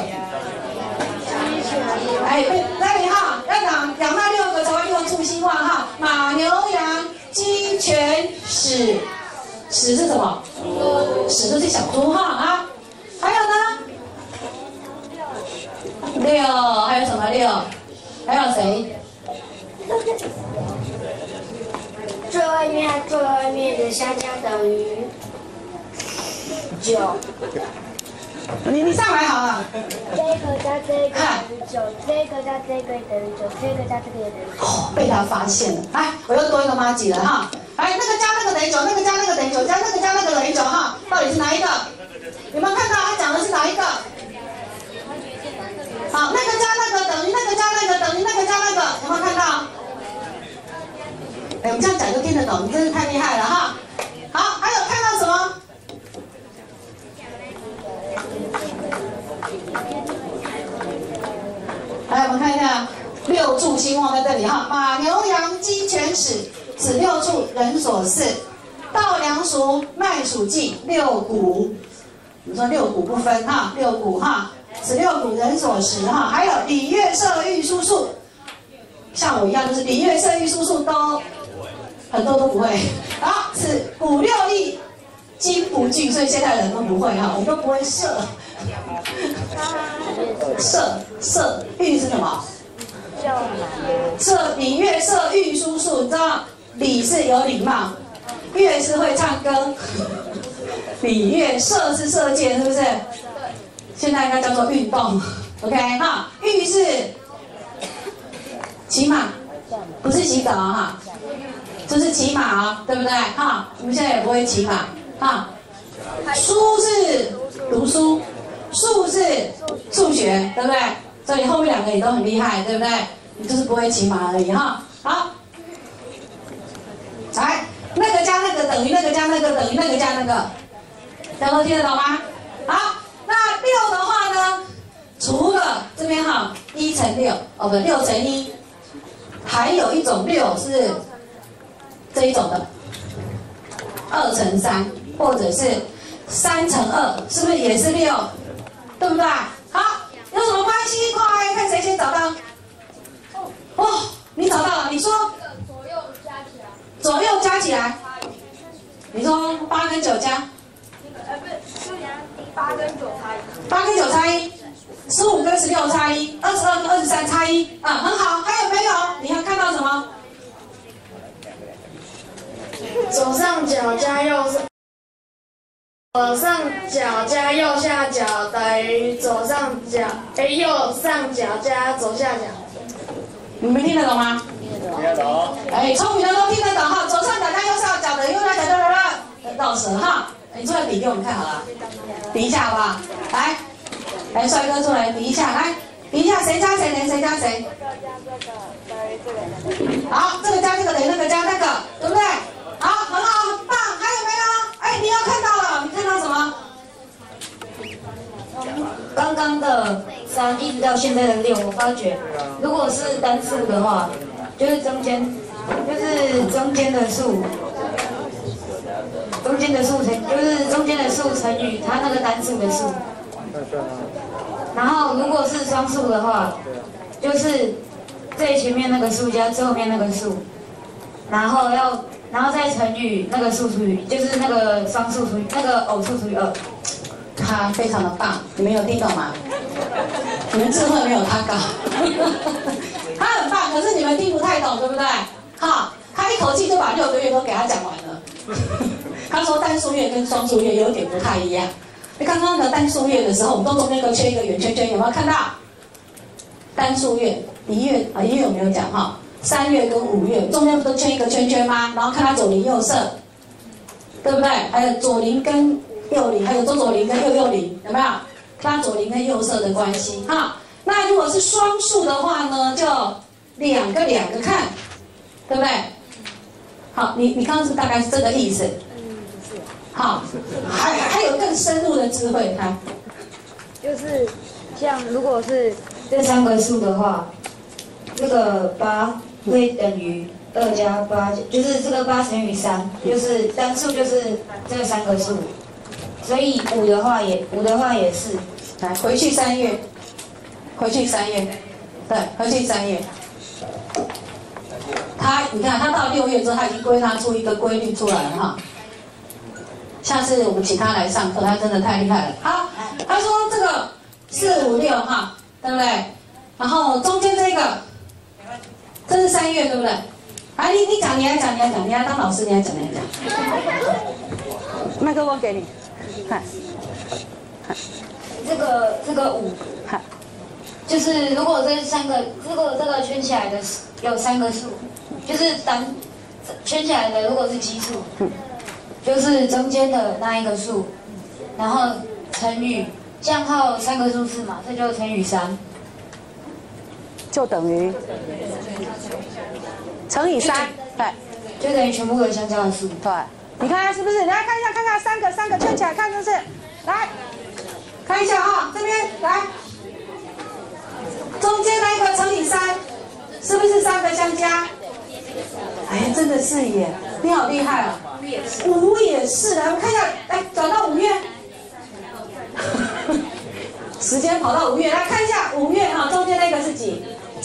哎，那你哈要养那6个才会6处兴旺哈。马、牛、羊、鸡、犬、豕，豕是什么？豕就是小猪哈啊。还有呢？6，还有什么6？还有谁？ 最外面和最外面的相加等于9。 你上来好了。 这个加这个等于9，这个加这个等于9，这个加这个也等于9。 哦，被他发现了。来，我又多一个妈吉了哈。来，那个加那个等于9，那个加那个等于9，加那个加那个等于9哈，到底是哪一个？有没有看到他讲的是哪一个？好，那个加那个等于那个加那个等于那个加那个，有没有看到？哎，我们这样讲就听得懂，你真是太厉害了哈。好，还有看到什么？来，我们看一下6处兴旺在这里哈，马、牛、羊、鸡、犬、豕，此6处人所饲。稻粱黍麦黍稷6谷，你说6谷不分哈，6谷哈，此6谷人所食哈。还有礼乐射御书数，像我一样就是礼乐射御书数都很多都不会。好，此谷6艺精不尽，所以现在人都不会哈，我们都不会射。射御是什么？射礼乐射御书数，你知道礼是有礼貌，乐是会唱歌，礼乐射是射箭，是不是？现在应该叫做运动 ，OK 哈。御是骑马，不是洗澡哈，就是骑马啊，对不对？哈，我们现在也不会骑马哈。书是读书。数是数学，对不对？所以后面2个也都很厉害，对不对？你就是不会骑马而已哈。好，来，那个加那个等于那个加那个等于那个加那个，大家都听得懂吗？好，那6的话呢，除了这边哈1乘6，哦不，6乘1，还有一种6是这一种的，2乘3，或者是3乘2，是不是也是6？对不对？好，有什么关系？快看谁先找到。哦，你找到了，你说。左右加起来。你说8跟9加。 不是，就讲8跟9差1。 8跟9差1，15跟16差1，22跟23差1啊，很好。还有没有？你还看到什么？ 左上角加右上。左上角加右下角等于左上角，右上角加左下角。 你们听得懂吗？ 听得懂。 哎，聪明的都听得懂哈。左上角加右上角等于右下角的绕舌哈。你出来比给我们看好了，比一下好不好？来，帅哥出来比一下，来比一下谁加谁等于谁加谁。好，这个加这个等于那个加那个，对不对？好，很好，很棒。还有没有？哎，你要看到了，你看到什么？ 刚刚的3一直到现在的6，我发觉，如果是单数的话，就是中间的数，就是中间的数乘以它那个单数的数。然后如果是双数的话，就是最前面那个数加最后面那个数，然后再乘以那个数除以，就是那个双数除以那个偶数除以2。 他非常的棒，你们有听懂吗？ 你们智慧没有他高，他很棒，可是你们听不太懂，对不对？哈，他一口气就把6个月都给他讲完了。他说单数月跟双数月有点不太一样。刚刚的单数月的时候，我们都中间都缺一个圆圈圈，有没有看到？单数月1月1月我没有讲哈，3月跟5月中间不都圈一个圈圈吗？然后看它左邻右舍，对不对？还有左邻跟右邻，还有左邻跟右邻，有没有？它左邻跟右舍的关系哈。那如果是双数的话呢，就两个看，对不对？好，你刚刚是大概是这个意思。好，还有更深入的智慧，看， 就是像如果是这3个数的话，这个8会等于2加8，就是这个8乘以3，就是单数就是这3个数，所以5的话也是。 来回去3页，对，回去3页。你看他到6月之后，他已经归纳出一个规律出来了哈。下次我们请他来上课，他真的太厉害了。好，他说这个4、5、6哈，对不对？然后中间这个，这是3月，对不对？来，你讲，你来当老师，你来讲。 麦克风给你，看， 这个5，就是如果这个圈起来的有3个数，就是圈起来的如果是奇数，就是中间的那一个数，然后乘以降号3个数字嘛，这就乘以3， 就等于乘以3，对， 就等于全部的相加的数。 对，你看是不是？来看一下，三个圈起来看，就是来看一下啊，这边来，中间那一个乘以3，是不是3个相加？哎，真的是耶，你好厉害啊！5也是，来我们看一下，来转到5月，时间跑到5月，来看一下5月哈，中间那个是几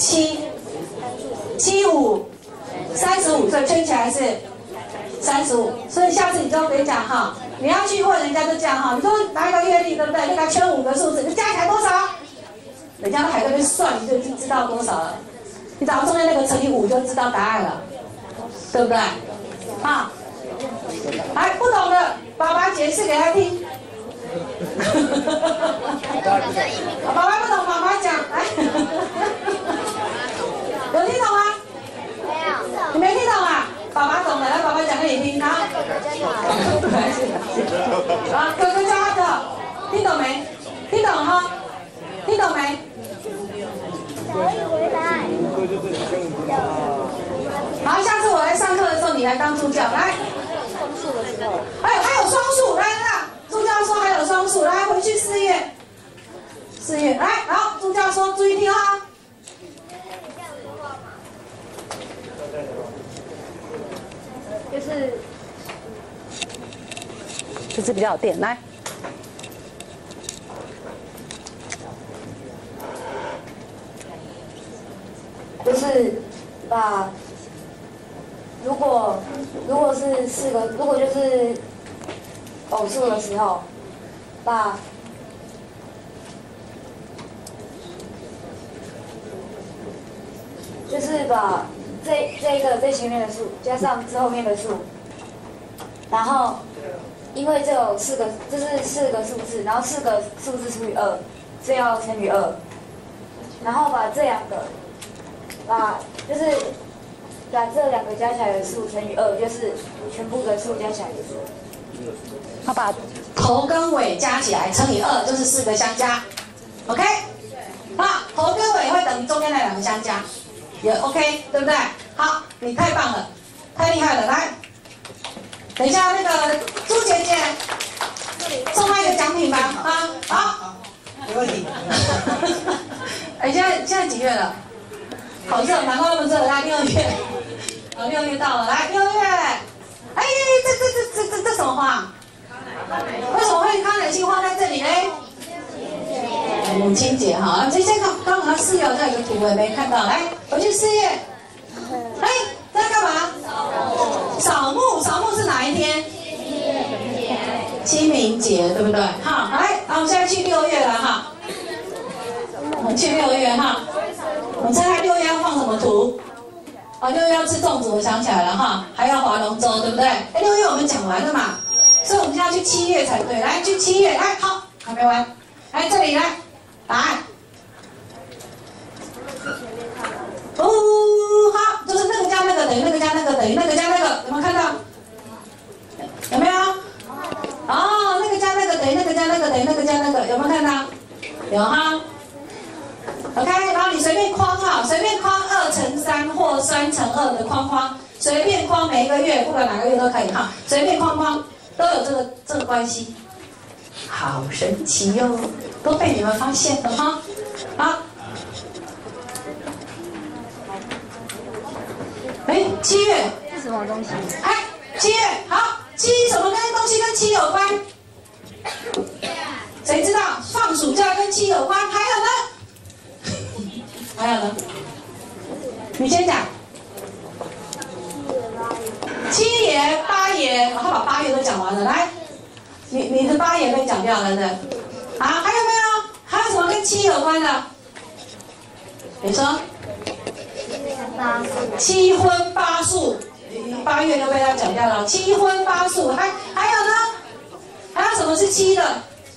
？7、5、35，所以圈起来是35，所以下次你就可以讲哈，你要去问人家就这样哈，你说哪一个月历对不对？那个圈5个数字，你加起来多少？人家都还在那边算，你就已经知道多少了。你找到中间那个乘以5就知道答案了，对不对？啊，来不懂的，爸爸解释给他听。爸爸不懂，妈妈讲，来，有听懂吗？没有，你没听懂啊？爸爸懂了，来，爸爸讲给你听啊。啊，哥哥教他的，听懂没？听懂哈？听懂没？好，下次我来上课的时候，你来当助教，来。哎，还有双数，来，助教说还有双数，来回去4月，来，好，助教说注意听哈。 就是比较有电，来。 就是把，如果是4个，如果就是偶数的时候，把这前面的数加上这后面的数，然后因为这有4个，这是4个数字，然后4个数字除以2，这要乘以2，然后把这2个。就是把这2个加起来的数乘以2，就是全部的数加起来的数。 他把头跟尾加起来乘以2，就是4个相加。OK， 好，头跟尾会等于中间那2个相加，也 OK， 对不对？好，你太棒了，太厉害了。来，等一下那个朱姐姐送她一个奖品吧。啊，好， 没问题。 哎，现在几月了？好热，难怪那么热。来6月，好，6月到了，来6月。哎，这什么花？为什么会康乃馨花在这里呢？母亲节哈，这刚好4月这有个图我没看到，来回去4月。哎，在干嘛？扫墓是哪一天？清明节，对不对？好，来，我们现在去6月了哈。 我们去6月哈，我们猜猜6月要放什么图？啊，6月要吃粽子，我想起来了哈，还要划龙舟，对不对？6月我们讲完了嘛，所以我们现在去7月才对。来，去7月，来，好，还没完，来这里来，答案。哦，好，就是那个加那个等于那个加那个等于那个加那个，有没有看到？有没有？哦，那个加那个等于那个加那个等于那个加那个，有没有看到？有哈。OK， 然后你随便框哈，随便框2乘3或3乘2的框框，随便框每一个月，不管哪个月都可以哈，随便框框都有这个关系，好神奇哟，都被你们发现了哈。好，哎，7月是什么东西？ 哎，7月好，7什么东西跟7有关？谁知道？放暑假跟7有关，还有呢？还有呢？你先讲。7爷、8爷，他把8月都讲完了。来，你的8爷被讲掉了的。啊，还有没有？还有什么跟7有关的？你说。7荤8素，8月都被他讲掉了。7荤8素，还有呢？还有什么是7的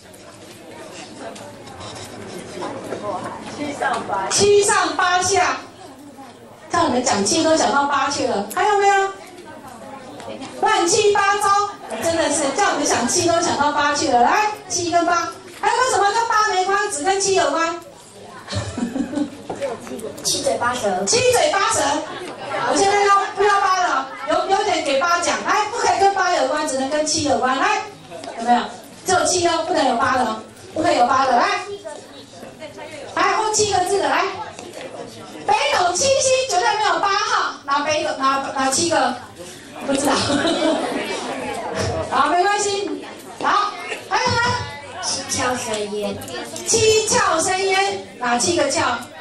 ？7上8下，叫你们讲7都讲到8去了，还有没有？乱七八糟，真的是叫你们想7都想到8去了。来，7跟8，还有没有什么跟8没关，只跟7有关七嘴八舌。 7嘴8舌，我现在不要8了，有点给8讲，来，不可以跟8有关，只能跟7有关，来，有没有？只有7哦，不能有8的哦，不可以有8的，来。来，或7个字的来，北斗七星绝对没有8号，哪7个？不知道。好，没关系。好，还有呢？ 七窍生烟。 7窍生烟，哪7个窍？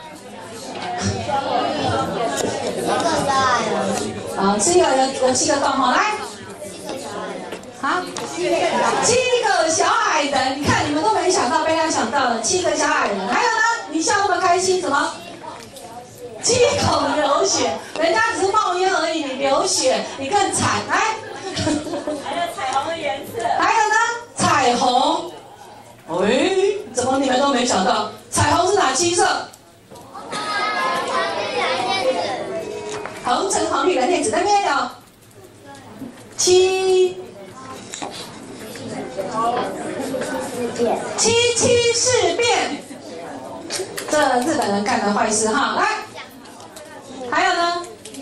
啊，7个有7个洞哈，来。好，7个小矮人，你看你们都没想到，被他想到了7个小矮人，还有呢？你笑那么开心，什么？7口流血，人家只是冒烟而已，你流血，你更惨。来， 还有彩虹的颜色， 还有呢？彩虹。喂，怎么你们都没想到？彩虹是哪7色？红橙黄绿蓝靛紫，那边有7七事变。这日本人干的坏事哈，来，还有呢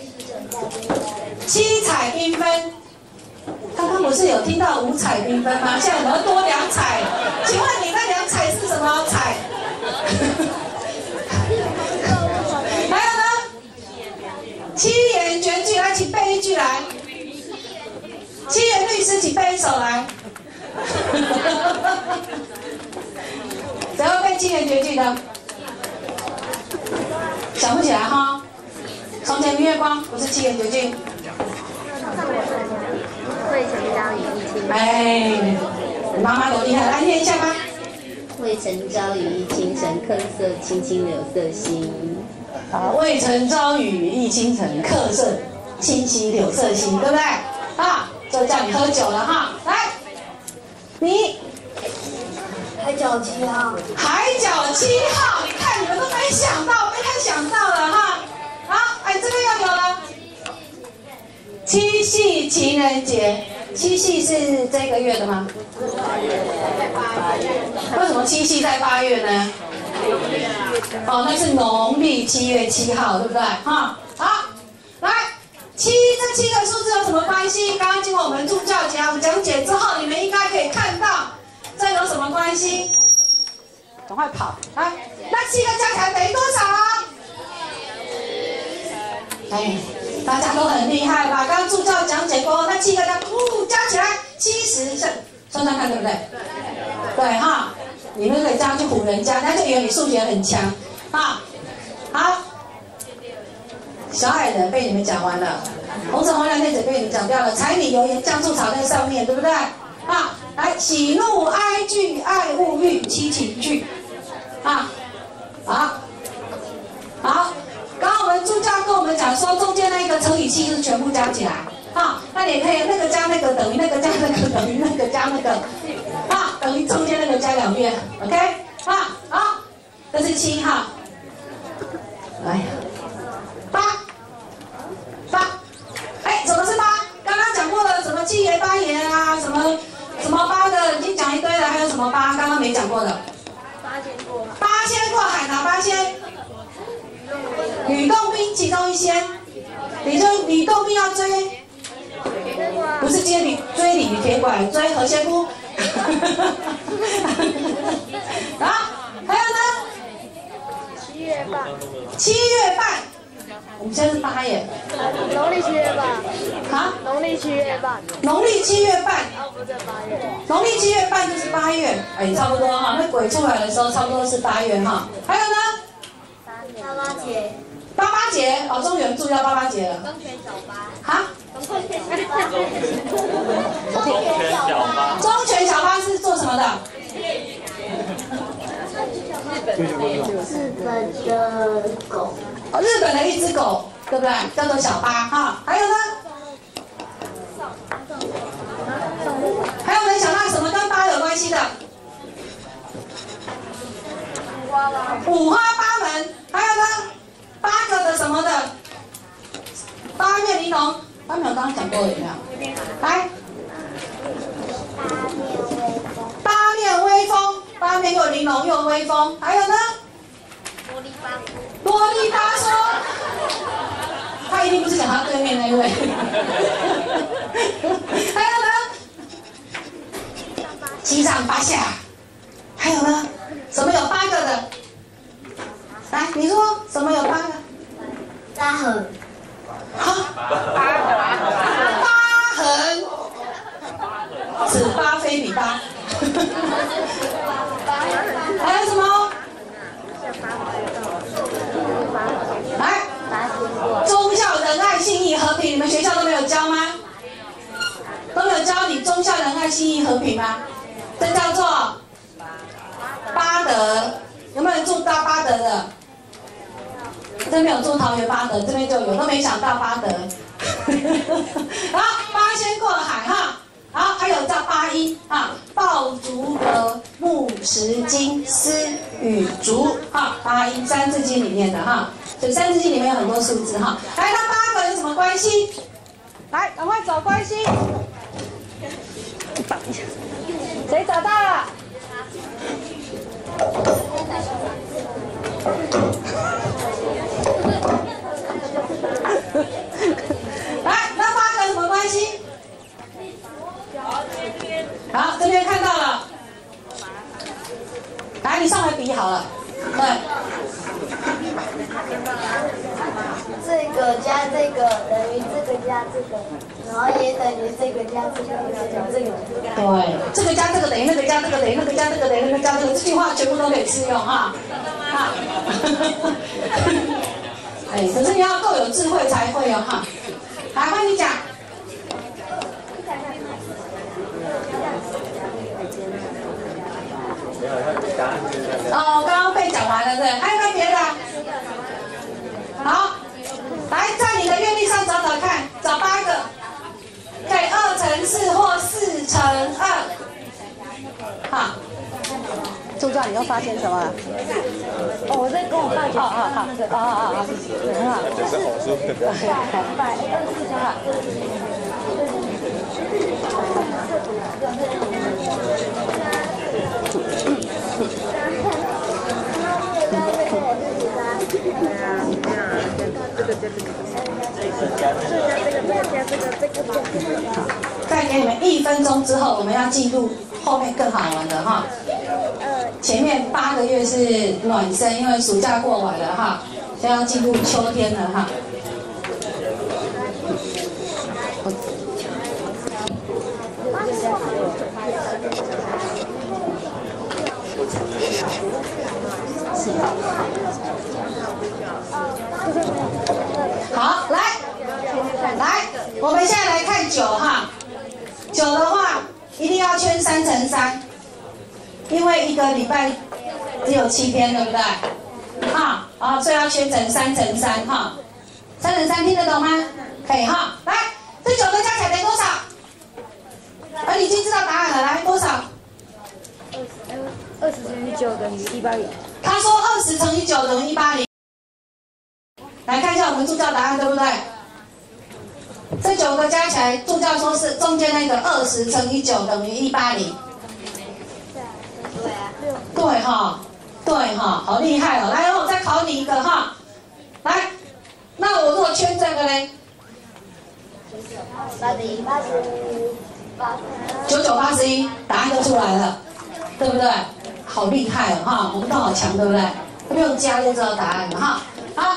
，7彩缤纷。刚刚不是有听到5彩缤纷吗？现在有没有多2彩？请问你那2彩是什么彩？还有呢，7言绝句，来，请背一句来。7言律诗，请背一首来。谁会背7言绝句的？想不起来哈。从前明月光不是7言绝句。 渭城朝雨浥轻。 哎，你妈妈多厉害，来念一下吧。 渭城朝雨浥轻尘，客舍青青柳色新。 好，渭城朝雨浥轻尘，客舍青溪柳色新，对不对？啊，就叫你喝酒了哈。来，你海角7号。 海角7号，你看你们都没想到，被他想到了哈。好，哎，这边又有了。7夕情人节，7夕是这个月的吗？8月。为什么7夕在8月呢？哦，那是农历7月7号，对不对？哈，好，来，7这7个数字有什么关系？刚刚经过我们助教讲解之后，你们应该可以看到这有什么关系？赶快跑！来，那7个加起来等于多少？哎，大家都很厉害吧？刚刚助教讲解过，那7个加起来70，算算看对不对？对哈，你们可以这样去唬人家，他就以为你数学很强啊。好，小矮人被你们讲完了，红橙黄蓝靛紫被你们讲掉了，柴米油盐酱醋茶在上面，对不对？啊，来，喜怒哀惧爱恶欲7情具啊。 好，好，刚刚我们助教跟我们讲说，中间那一个乘以7就是全部加起来。好，那你可以那个加那个等于那个加那个等于那个加那个，啊，等于中间那个加2遍 ，OK？ 啊，好，这是7哈。哎呀，8，哎，怎么是8？刚刚讲过了，什么7爷8爷啊，什么8的，已经讲一堆了，还有什么8？刚刚没讲过的。8仙过海，哪8仙？吕洞宾其中一仙，吕洞宾要追。不是追李铁拐，追何仙姑。啊，还有呢？7月半，我们现在是8耶。 农历7月半。 啊？ 农历7月半。 农历7月半。 哦，不是8月。 农历7月半就是8月，哎，差不多哈。那鬼出来的时候，差不多是8月哈。还有呢 88节。 88节，哦，终于有人注意到88节了。 中全小八。 哈？ 中全小八。 中全小八是做什么的？ 日本的狗。 哦，日本的一只狗，对不对？叫做小八哈。还有呢？还有没有想到什么跟8有关系的？五花八门。还有呢？8个的什么的？8面玲珑。8面我刚刚讲过了有没有？来。8面威风。8面又玲珑又威风。还有呢？啰里吧嗦。他一定不是讲他对面那一位。还有呢？7上8下。还有呢？什么有8个的？来，你说什么有8个？ 疤痕。 疤痕。此疤非彼疤。还有什么？来，忠孝仁爱信义和平，你们学校都没有教吗？都没有教你忠孝仁爱信义和平吗？这叫做八德。有没有人住到八德的？这边有住桃园八德，这边就有，都没想到八德。好，8仙过海哈。好，还有叫8音啊，爆竹阁、木石经、丝与竹啊，8音3字经里面的哈，所以3字经里面有很多数字哈。来，那8个有什么关系？来，赶快找关系。谁找到了？来，那8个有什么关系？好，这边看到了。来，你上来比好了。对。 这个加这个等于这个加这个，然后也等于这个加这个等于这个。 对，这个加这个等于那个加这个等于那个加这个等于那个加这个，这句话全部都可以适用哈。啊。哎，可是你要够有智慧才会哦哈。来，换你讲。哦，刚刚被讲完了，对，还有没有别的？好，来在你的阅历上找找看，找8个，可以2乘4或4乘2。好， 助教，你又发现什么了？ 哦，我在跟我爸讲。 好，很好。 这是好书。 再给你们1分钟之后，我们要进入后面更好玩的哈。前面8个月是暖身，因为暑假过完了哈，现在要进入秋天了哈。好，来，我们现在来看9哈。9的话，一定要圈3乘3，因为1个礼拜只有7天，对不对？ 哈，啊，所以要圈成3乘3哈，3乘3听得懂吗？可以哈，来，这9个加起来等于多少？你已经知道答案了，来多少 ？20乘以9等于180。 他说20乘以9等于180。来看一下我们助教答案对不对？这9个加起来，助教说是中间那个20乘以9等于180。对哈，对哈，好厉害哦！来，我再考你一个哈，来，那我如果圈这个呢？9981，答案就出来了，对不对？好厉害哦哈，我们都好强，对不对？不用加就知道答案了哈。好，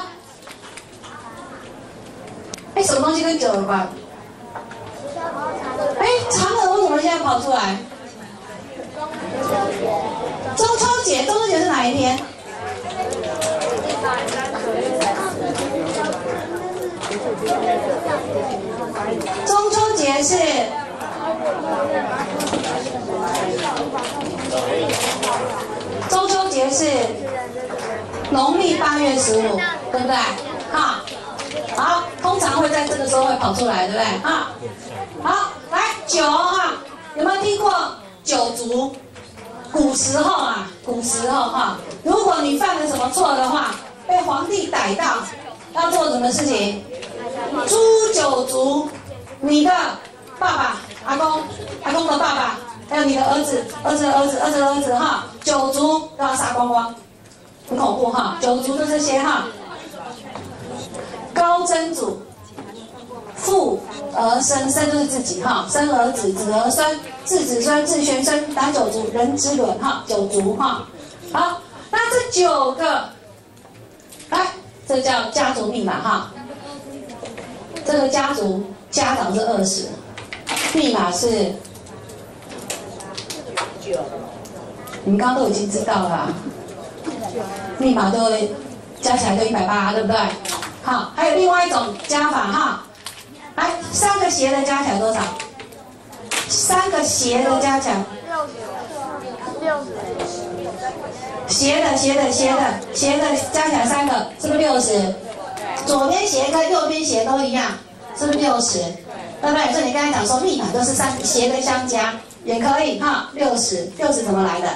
什么东西跟9有关？嫦娥为什么现在跑出来？中秋节，中秋节是哪一天？中秋节是农历8月15，对不对？哈，好，通常会在这个时候会跑出来，对不对？哈，好，来9哈，有没有听过9族？古时候哈，如果你犯了什么错的话，被皇帝逮到，要做什么事情？诛9族，你的爸爸、阿公的爸爸，还有你的儿子的儿子哈，9族都要杀光光，很恐怖哈。9族就这些哈，高曾祖，父儿生，生就是自己哈，生儿子，子儿孙，自子孙，自玄孙，达9族，人之伦哈，9族哈。好，那这9个，来，这叫家族密码哈。这个家族家长是20，密码是9，你们刚刚都已经知道了吧，密码都加起来就180，对不对？好，还有另外一种加法哈。来，3个斜的加起来多少？3个斜的加起来斜的加起来3个，是不是60？左边斜跟右边斜都一样，是不是60？对不对？所以你刚才讲说密码都是斜的相加，也可以哈，60怎么来的？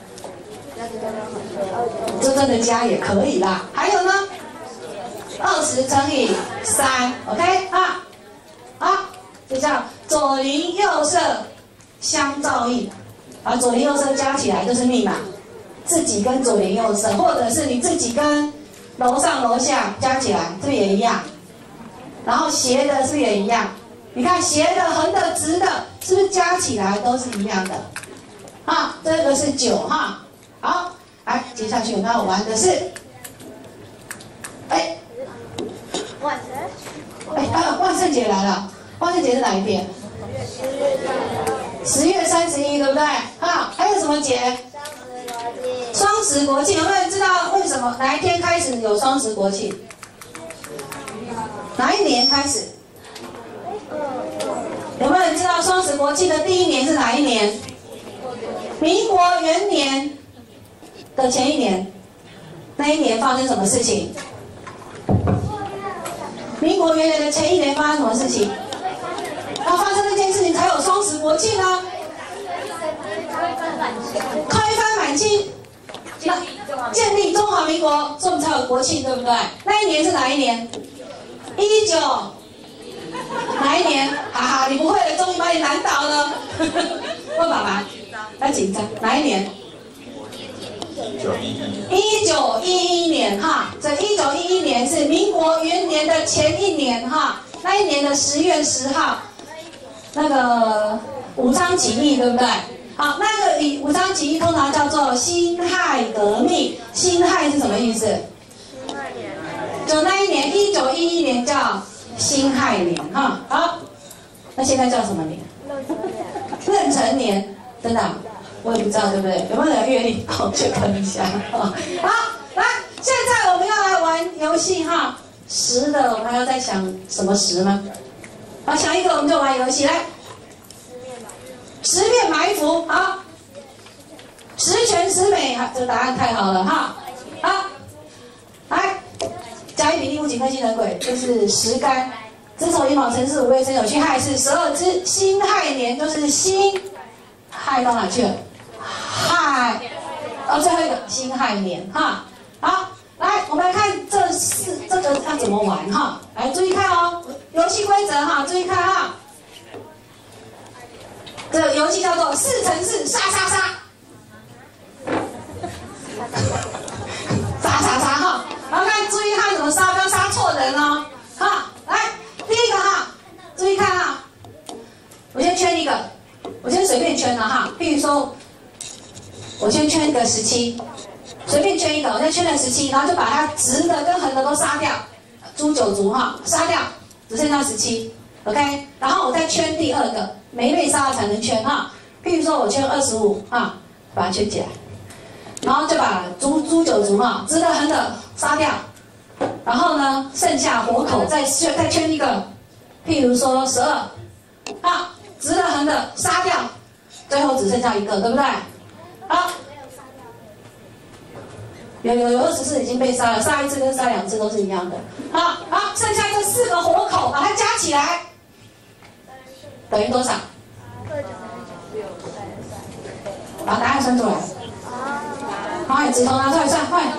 就真的加也可以啦。还有呢，20乘以3 ，OK 啊。好，这叫左邻右舍相照应，把左邻右舍加起来就是密码。自己跟左邻右舍，或者是你自己跟楼上楼下加起来，是不是也一样？然后斜的是不是也一样？你看斜的、横的、直的，是不是加起来都是一样的？啊，这个是9哈。好，来接下去我们要玩的是，万圣节来了，万圣节是哪一天？10月31，对不对？啊，还有什么节？双十国庆，有没有人知道为什么哪一天开始有双十国庆？哪一年开始？有没有人知道双十国庆的第1年是哪一年？民国元年的前1年，那一年发生什么事情？民国元年的前1年发生什么事情？要发生那件事情才有双十国庆啊！开藩满清，建立中华民国，所以我们才有国庆，对不对？那一年是哪一年？19哪一年？哈哈，你不会了，终于把你难倒了。问爸爸，要紧张，哪一年？1911年哈，这1911年是民国元年的前1年哈，那一年的10月10号，那个武昌起义，对不对？好，那个武昌起义通常叫做辛亥革命，辛亥是什么意思？就那一年1911年叫辛亥年哈。好，那现在叫什么年？壬辰年，真的、我也不知道，对不对？有没有人阅历？我去看一下。好，来，现在我们要来玩游戏哈。10的，我们还要再想什么10吗？好，想一个我们就玩游戏来。10面埋伏，好，10全10美，这个答案太好了哈。好， 来，甲乙丙丁戊己庚辛壬癸，就是10干。子丑寅卯辰巳午未申酉戌亥巳12支，辛亥年就是辛，亥到哪去了？亥，最后一个辛亥年哈。好，来我们来看这个要怎么玩哈。来注意看哦，游戏规则哈，注意看哈。这个游戏叫做4乘4杀杀杀，杀杀杀哈。然后看注意看怎么杀，不要杀错人哦。哈，来第一个哈，注意看哈，我先圈一个，我先随便圈了哈。譬如说，我先圈一个17，随便圈一个，我先圈了17，然后就把它直的跟横的都杀掉，猪9族哈，杀掉，只剩下17。OK， 然后我再圈第二个，没被杀才能圈哈。譬如说我圈25哈，把它圈起来，然后就把猪9族哈，直的横的杀掉，然后呢，剩下活口再圈一个，譬如说12，好，直的横的杀掉，最后只剩下一个，对不对？好，有24已经被杀了，杀一次跟杀2次都是一样的。好，剩下这4个活口，把它加起来。等于多少？把答案算出来。快，指头拿出来算，快。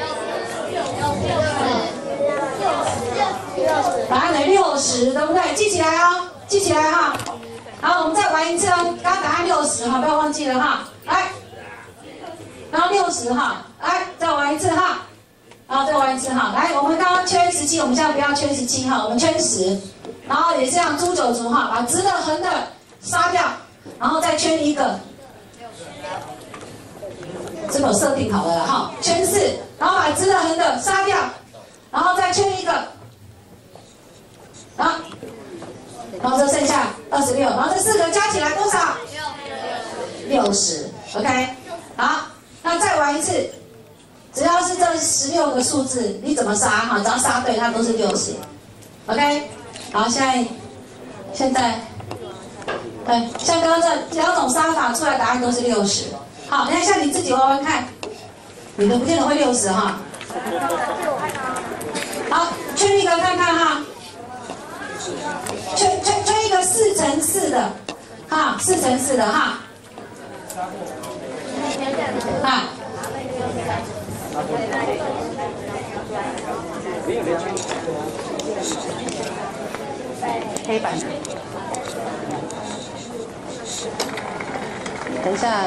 答案等于60，对不对？记起来哦，记起来哈。好，我们再玩一次哦。刚刚答案60哈，不要忘记了哈。来，然后60哈，来再玩一次哈。然后再玩一次哈。来，我们刚刚圈17，我们现在不要圈17哈，我们圈10。然后也这样，猪9族哈，把直的横的杀掉，然后再圈一个，这个我设定好了哈，圈4，然后把直的横的杀掉，然后再圈一个，然后这剩下26，然后这4个加起来多少？60 ，OK， 好，那再玩一次，只要是这16个数字，你怎么杀哈？只要杀对，它都是60 ，OK。好，现在，对，像刚刚这2种杀法出来，答案都是60。好，你看像你自己玩玩看，你都不见得会60哈。好，圈一个看看哈，圈一个4乘4的，哈，4乘4的哈，啊。 黑板。等一下，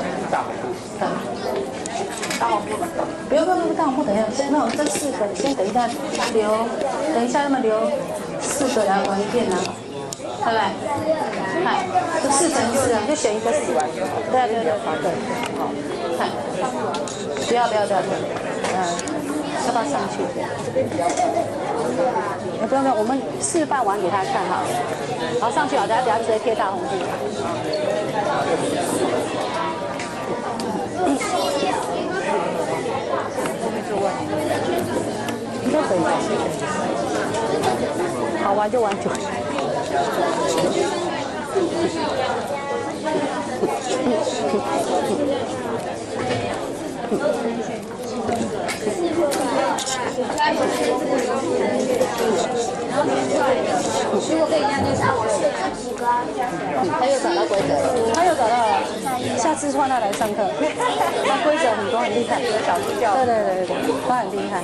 大红布，不要大红布，等一下，那我这4个，先等一下留，等一下要么留4个来玩一遍啊，对不对？看，就4乘4啊，就选一个4。对，好，看，不要，要不要上去？不用，我们示范完给他看好了。好，上去好，等下直接贴大红布。应该可以吧？好玩就玩久。如果可以这样就好了。他又找到规则了，他又找到了，下次换他来上课。他规则很多，很厉害，小助教。对，他很厉害。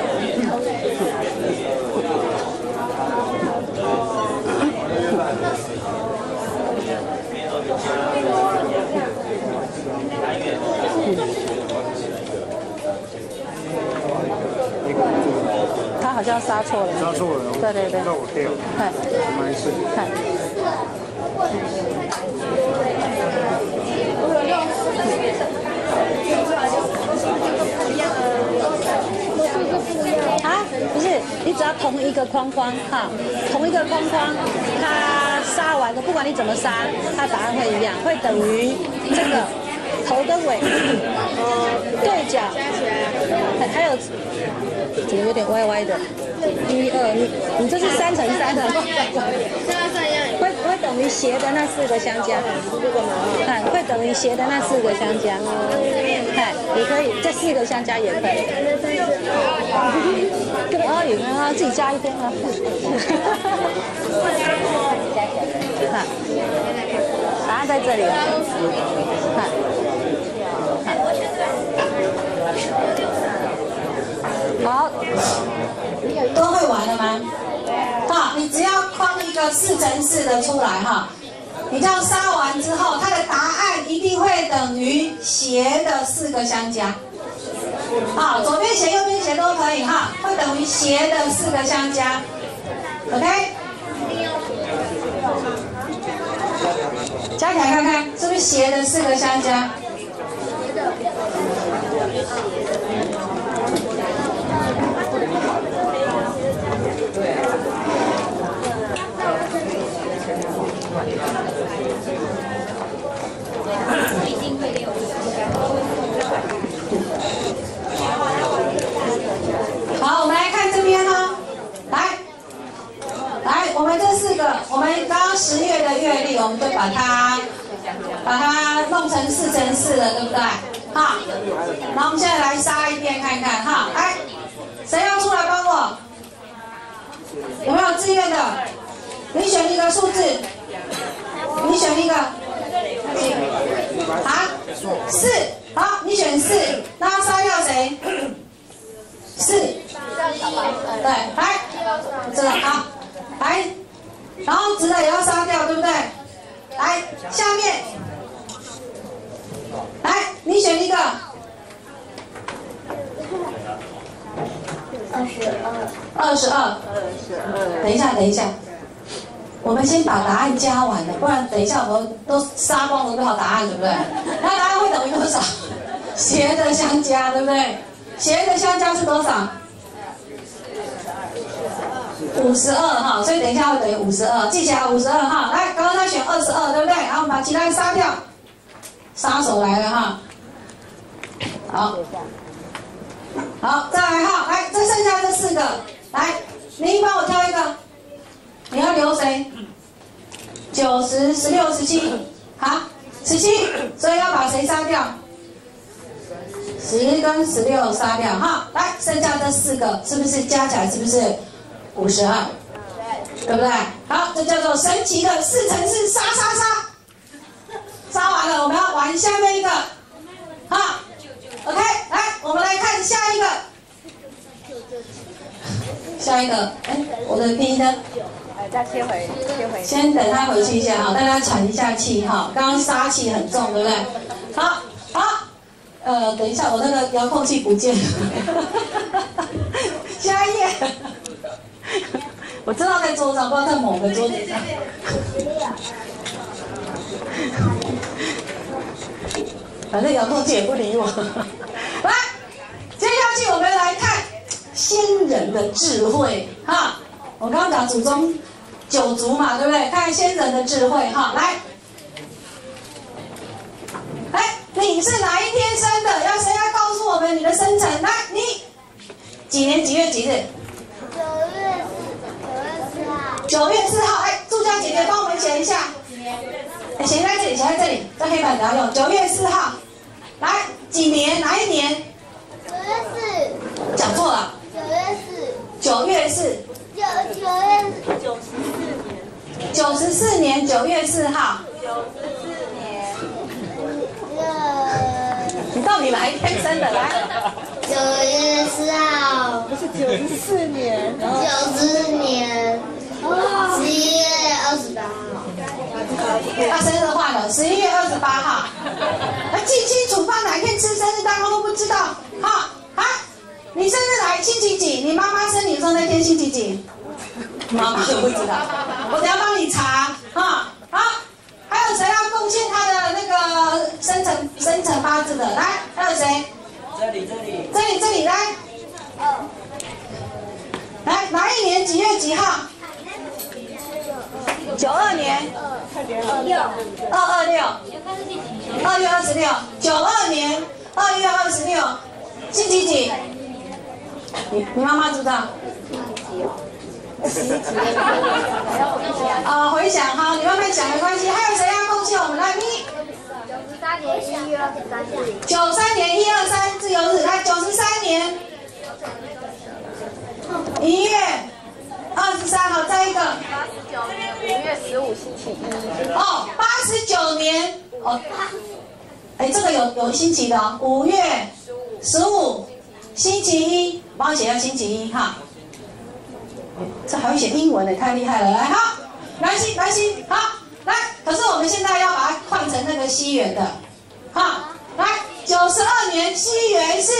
他好像杀错了。对。那我掉。看，没事。看。啊，不是，你只要同一个框框哈，同一个框框，它杀完了，不管你怎么杀，它答案会一样，会等于这个头跟尾对角，还有怎么有点歪歪的？1、2，你这是3乘3的，会等等于斜的那4个相加，看会等于斜的那4个相加，看也可以，这4个相加也可以。然后有没有自己加一边啊？看，答案在这里，看，好， 都会玩了吗？好，你只要框一个4乘4的出来哈，你这样杀完之后，它的答案一定会等于斜的4个相加。好，左边斜右边斜都可以哈，会等于斜的4个相加。OK， 加起来看看是不是斜的4个相加？好，我们来看这边哦，来，我们这4个，我们刚刚10月的月历，我们就把它弄成4乘4了，对不对？好，那我们现在来杀一遍看看哈，来，谁要出来帮我？有没有自愿的？你选一个数字，你选一个，啊，4，好，你选4，那要杀掉谁？4，对，来，这个好，来，然后直的也要杀掉，对不对？来，下面，来，你选一个。22。等一下，我们先把答案加完了，不然等一下我们都杀光了，不好答案，对不对？那答案会等于多少？斜的相加，对不对？斜的相加是多少？52哈，所以等一下会等于52，记起来52哈。来，刚刚他选22，对不对？然后我们把其他人杀掉，杀手来了哈。好，再来哈，来，这剩下这4个，来，你帮我挑一个，你要留谁？90、16、17，好，17，所以要把谁杀掉？10跟16杀掉哈，来，剩下这4个是不是加起来是不是52？对不对？好，这叫做神奇的4乘4杀，杀完了，我们要玩下面一个，好 ，OK， 来，我们来看下一个，哎，我的拼音呢？ 再切回。 先等他回去一下哈，大家喘一下气哈，刚刚杀气很重，对不对？好，等一下，我那个遥控器不见了，下一页。我知道在桌上，不知道在某个桌子上。反正遥控器也不理我。来，接下去我们来看先人的智慧哈。我刚刚讲祖宗9族嘛，对不对？看先人的智慧哈。来，你是哪一天生的？谁要告诉我们你的生辰？来，你几年几月几日？9月4号。哎，助教姐姐帮我们写一下。写在这里，在黑板不要用。9月4号。来，几年？哪一年 ？9月4。 讲错了。9月4。94年9月4号。你到底哪一天生的？来 9月4号。 不是94年。 94年。11月28号。 他生日换了，11月28号。记清楚，爸哪天吃生日蛋糕都不知道。好，你生日来星期几？你妈妈生你的时候那天星期几？妈妈都不知道，我等下帮你查。好，还有谁要贡献他的那个生辰八字的？来，还有谁？这里来。来，哪一年几月几号？92年。226。2月26。92年2月26，星期几？你妈妈知道？ 回想哈，你慢慢讲没关系。还有谁要贡献？我们来你。 93年1月23自由日，来93年1月23号，再一个。 89年5月15星期一。 哦，89年哦，哎，这个有星期的哦，5月15星期一，帮我写下星期一哈。这还会写英文的，太厉害了！来，好，来西，好，来。可是我们现在要把它换成那个西元的。 好，来，92年西元是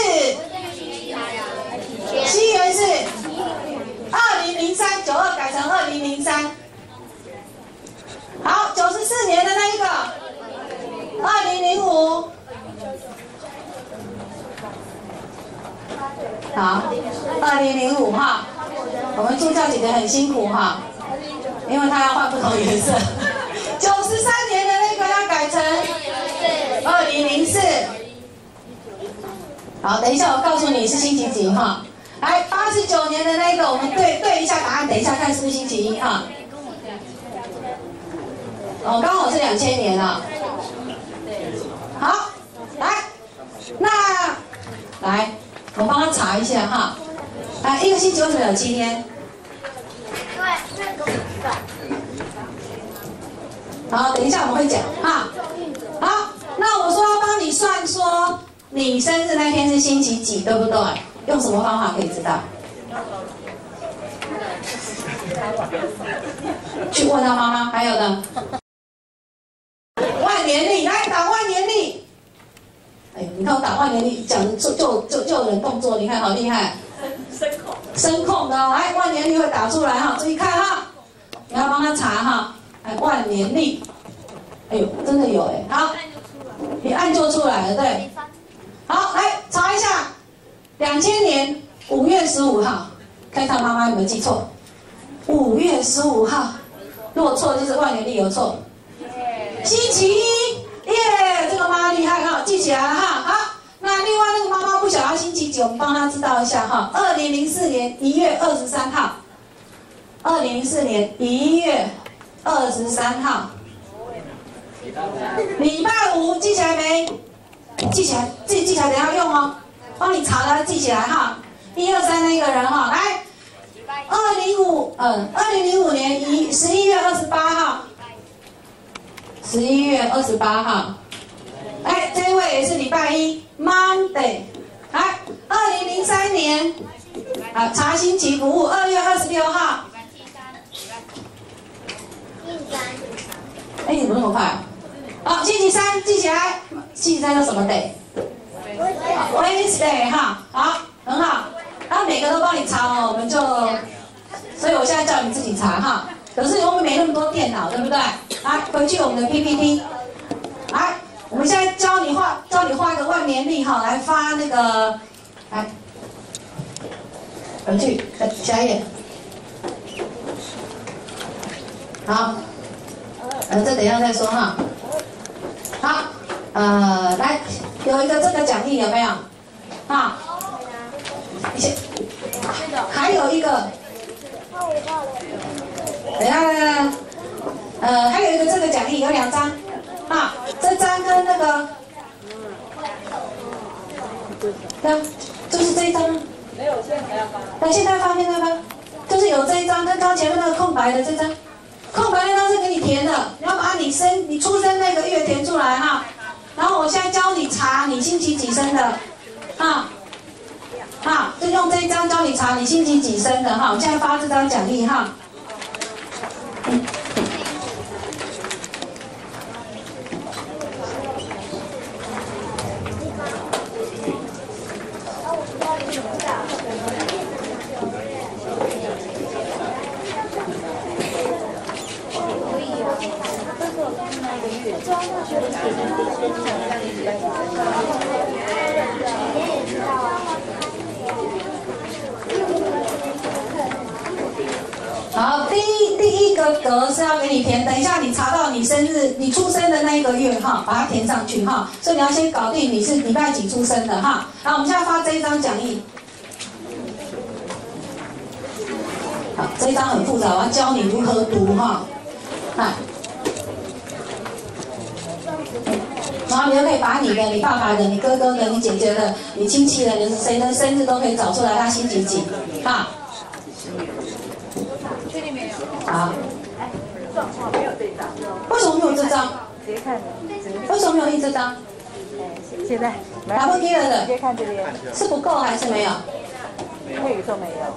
2003，92改成2003。好，94年的那一个2005。好，2005哈，我们助教姐姐很辛苦哈，因为她要换不同颜色。93年的那个要改成。 2004，好，等一下我告诉你是星期几哈。来，89年的那个我们对一下答案，等一下看是不是星期一哈。哦，刚好是2000年了。好，来，我帮他查一下哈。来，一个星期为什么有7天？好，等一下我们会讲哈。好。 那我说要帮你算，说你生日那天是星期几，对不对？用什么方法可以知道？去问他妈妈。还有呢？万年历，来打万年历。哎，你看我打万年历，讲的就有人动作，你看好厉害。声控的，来万年历会打出来哈，注意看哈。你要帮他查哈，哎，万年历。哎呦，真的有哎，好。 你按就出来了，对。好，来查一下，2000年5月15号，看看妈妈有没有记错。5月15号，如果错就是万年历有错。星期一，耶，这个妈妈厉害哈，记起来了哈。好，那另外那个妈妈不晓得星期几，我们帮她知道一下哈。2004年1月23号，2004年1月23号。 礼拜5记起来没？记起来，自己记起来，等一下用哦。帮你查了，记起来哈。1、2、3那个人哈，来，2005年11月28号，11月28号。哎，这一位也是礼拜1 ，Monday。来，2003年，查星期服务2月26号。哎，你怎么那么快啊？ 好，星期3记起来，星期3叫什么 day？Wednesday 哈，好，很好。然后每个都帮你查哦，我们就，所以我现在叫你自己查哈。可是我们没那么多电脑，对不对？来，回去我们的 PPT。来，我们现在教你画一个万年历哈，来发那个，来，回去，下一页。好，这等一下再说哈。 好，来，有一个这个奖励有没有？啊，还有一个，等一下，还有一个这个奖励有2张，啊，这张跟那个，对，就是这一张，没有，现在要发，那现在发，就是有这一张跟刚前面那个空白的这张。 空白那张是给你填的，你要把你出生那个月填出来哈。然后我现在教你查你星期几生的，就用这一张教你查你星期几生的哈。我现在发这张奖励哈。好，第一个格是要给你填，等一下你查到你生日、你出生的那一个月哈，把它填上去哈。所以你要先搞定你是礼拜几出生的哈。然后我们现在发这一张讲义。 好，这一章很复杂，我要教你如何读哈。然后你就可以把你的、你爸爸的、你哥哥的、你姐姐的、你亲戚的、你谁的生日都可以找出来，他星期几啊？ 确定没有？ 好。 状况没有这张。 为什么没有这张？ 直接看。 为什么没有印这张？ 现在打不低了的。 直接看这边。 是不够还是没有？ 配语说没有。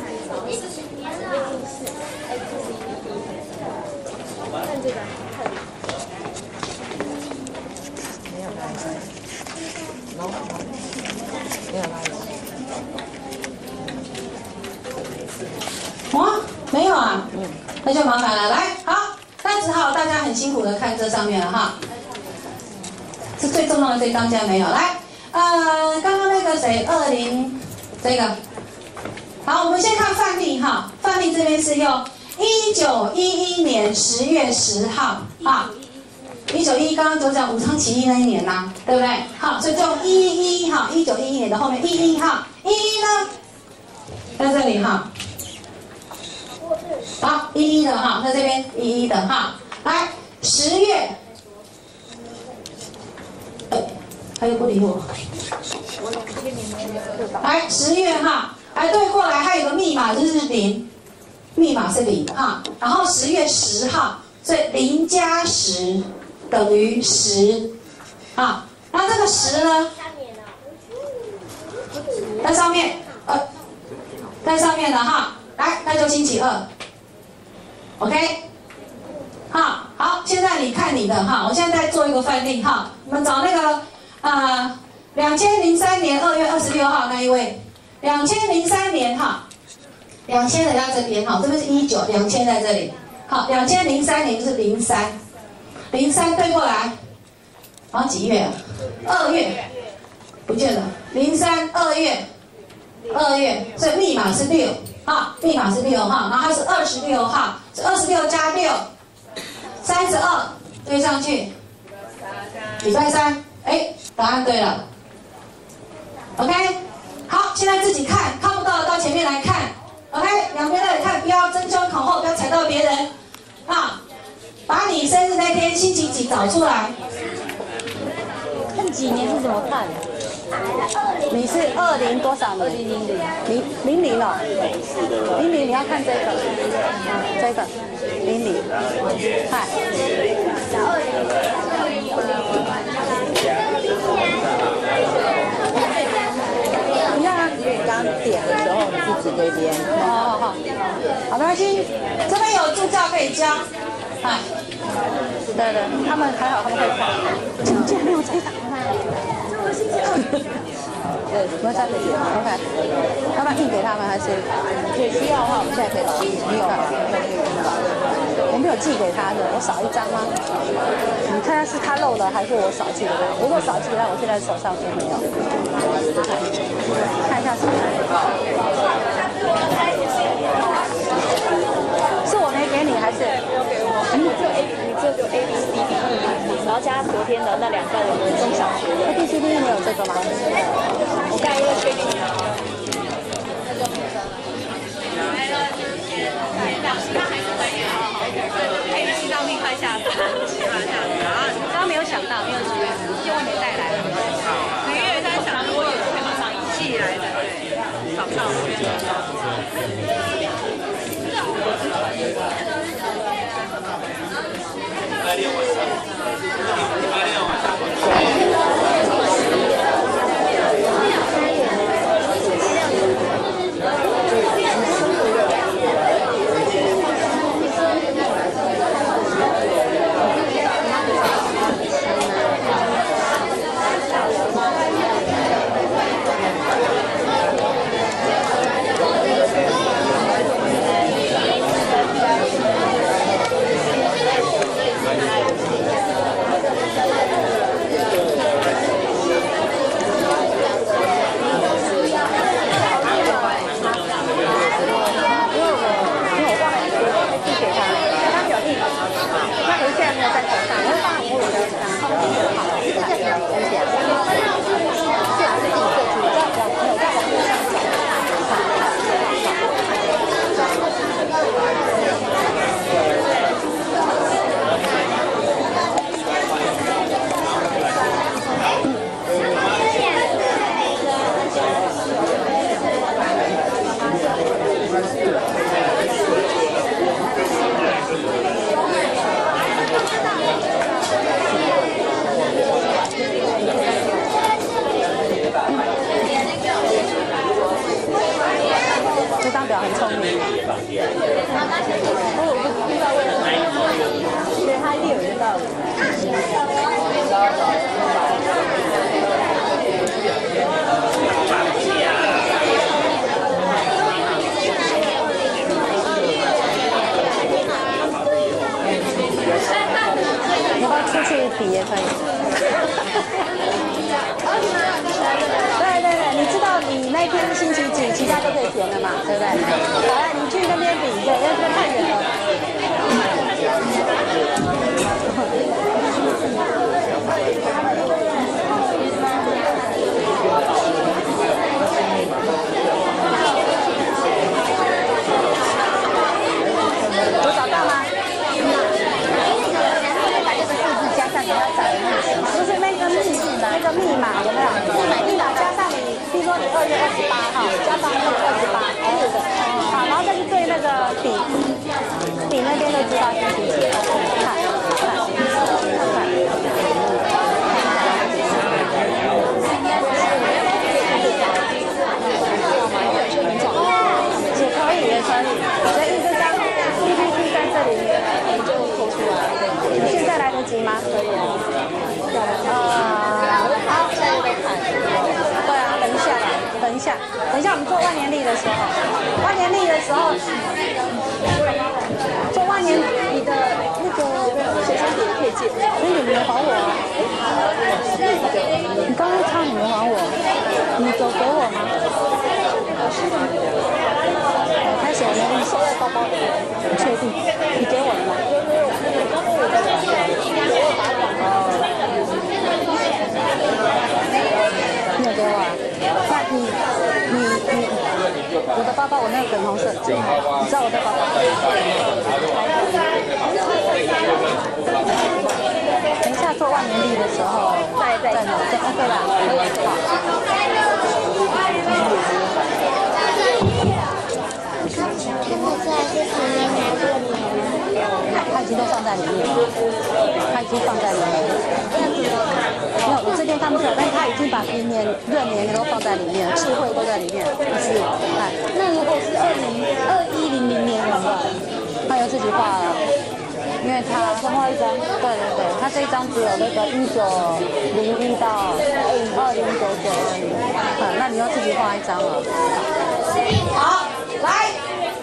看这个，看。没有拉链。没有拉链。 哇，没有啊？那就麻烦了。来，好，那只好大家很辛苦的看这上面了哈。是最重要的这张家没有。来，刚刚那个谁，20这个。好，我们先看范例哈。范例这边是用1911年10月10号啊。1911刚刚就讲武昌起义那一年呐，对不对？好，所以就11哈，1911年的后面11哈，11呢，在这里哈。好，11的哈，在这边11的哈，来10月，还有不理我。来10月哈，来对过来，还有个密码就是0，密码是0哈，然后10月10号，所以0加10等于10，啊，那这个10呢，在上面，在上面的哈，来，那就星期2。OK， 好，现在你看你的哈，我现在再做一个范例哈，我们找那个2003年2月26号那一位，2003年哈，2000的在这边哈，这边是19，2000在这里，好，2003年就是03对过来，然后几月？2月，不见了，2月，所以密码是6。啊，密码是6哈，然后它是26号，是26加6，32，对上去，礼拜3，答案对了 ，OK， 好，现在自己看，看不到的到前面来看 ，OK， 两边的看，不要争先恐后，不要踩到别人，啊，把你生日那天星期几找出来， 看几年是怎么看？你是20多少年？00哦，00你要看这个，这个00，看。你看因为刚点的时候你是指这边。好，没关系， 这边有助教可以教， 对，他们还好，他们会看。竟然没有这一档。对，我们再可以看看，要不然印给他们还是？对，需要的话我们现在可以印。没有吗？我没有寄给他的，我少一张吗？你看是他漏了还是我少寄给他？如果少寄给他，我现在手上就没有。看一下是哪里？是我没给你还是？ 你这就 A B C D E， 然后加昨天的那2个我们中小学的 A B C D 没有这个吗？ 我下一个确定。 刚刚没有想到，没有机会，因为没带来。 因为在想，如果有会马上寄来的，对，早上。 要不要出去比也可以？对对对，你知道你那天是星期几，其他都可以填的嘛，对不对？好了，你去那边比，对，因为这个太远了。有找到吗？把这个数字加上你要找的那个，就是那个密码有没有？密码加上你，比如说你2月28号，加上那个28，是的，好，然后再去对那个笔那边就知道星期几，看。也可以，所以这张 PPT 在这里就投出来。你现在来得及吗？可以啊。好，现在被看。对啊，等一下，我们做万年历的时候，做万年你的那个学生笔可以借，所以你没还我啊？你刚刚唱你没还我，你有给我吗？他写的你收在包包里，你确定？你给我了吗？你有给我啊？那你，我的包包我那个粉红色，你知道我的包包？等一下做万年历的时候再拿，OK 吧？它已经都放在里面了，没有，我这边看不出来，但是它已经把平年、闰年都放在里面，智慧都在里面，是。那如果是2100年的话，他要自己画了，因为他重画一张。对，他这一张只有那个1901到2099而已。那你要自己画一张了。 好，来，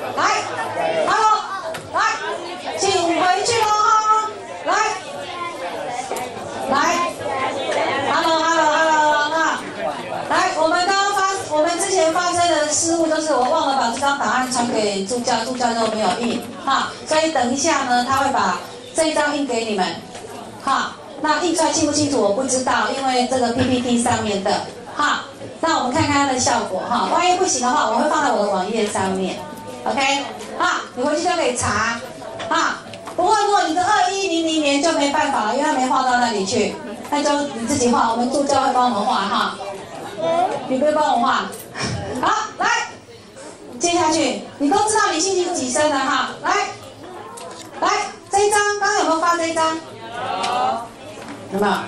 请回去喽哈！来 ，hello 啊！来，我们之前发生的失误就是我忘了把这张档案传给助教，助教都没有印哈，所以等一下呢，他会把这一张印给你们，哈，那印出来清不清楚我不知道，因为这个 PPT 上面的哈，那我们看看它的效果哈，万一不行的话，我会放在我的网页上面 ，OK， 哈，你回去就可以查。啊，不过如果你的2100年就没办法了，因为它没画到那里去，那就你自己画，我们助教会帮我们画哈。你不会帮我画？好，来，接下去，你都知道你星期几生的哈？来，这一张，刚刚有没有发这一张？有没有？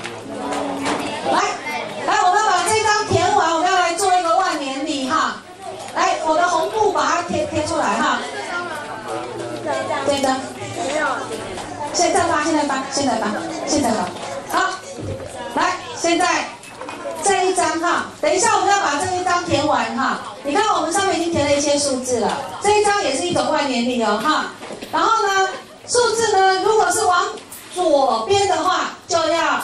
来，我们把这一张填完，我们要来做一个万年历哈。来，我的红布把它贴出来哈。这一张，现在发，好，来，现在这一张哈，等一下我们要把这一张填完哈。你看我们上面已经填了一些数字了，这一张也是一种万年历哦哈。然后呢，数字呢，如果是往左边的话，就要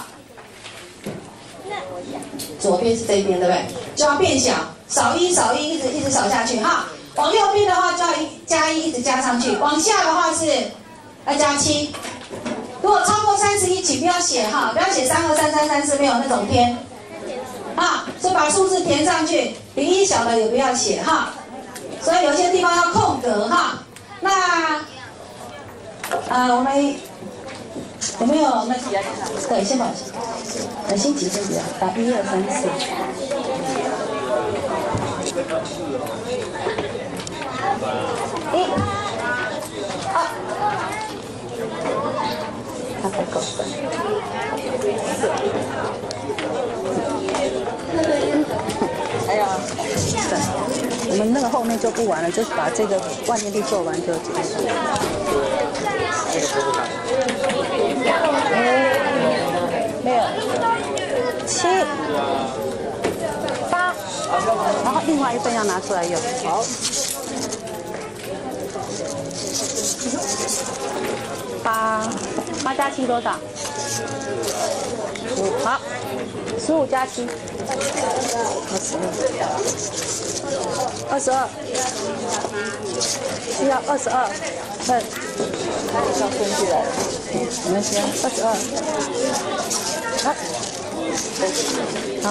左边是这边对不对？就要变小，少一，一直少下去哈。往右边的话就要加1，一直加上去；往下的话是要加7。如果超过31，请不要写哈，不要写323334，没有那种偏啊。所以把数字填上去，比1小的也不要写哈。所以有些地方要空格哈。那我们有没有那个？对，先把先挤，打1、2、3、4。1、2，它才够分。还有对，我们那个后面就不玩了，就是把这个万年历做完就结束。 7、8，然后另外一份要拿出来用。好。8加7多少？15。好，15加7，22。需要22份。要分去了，没关系啊，22。好，好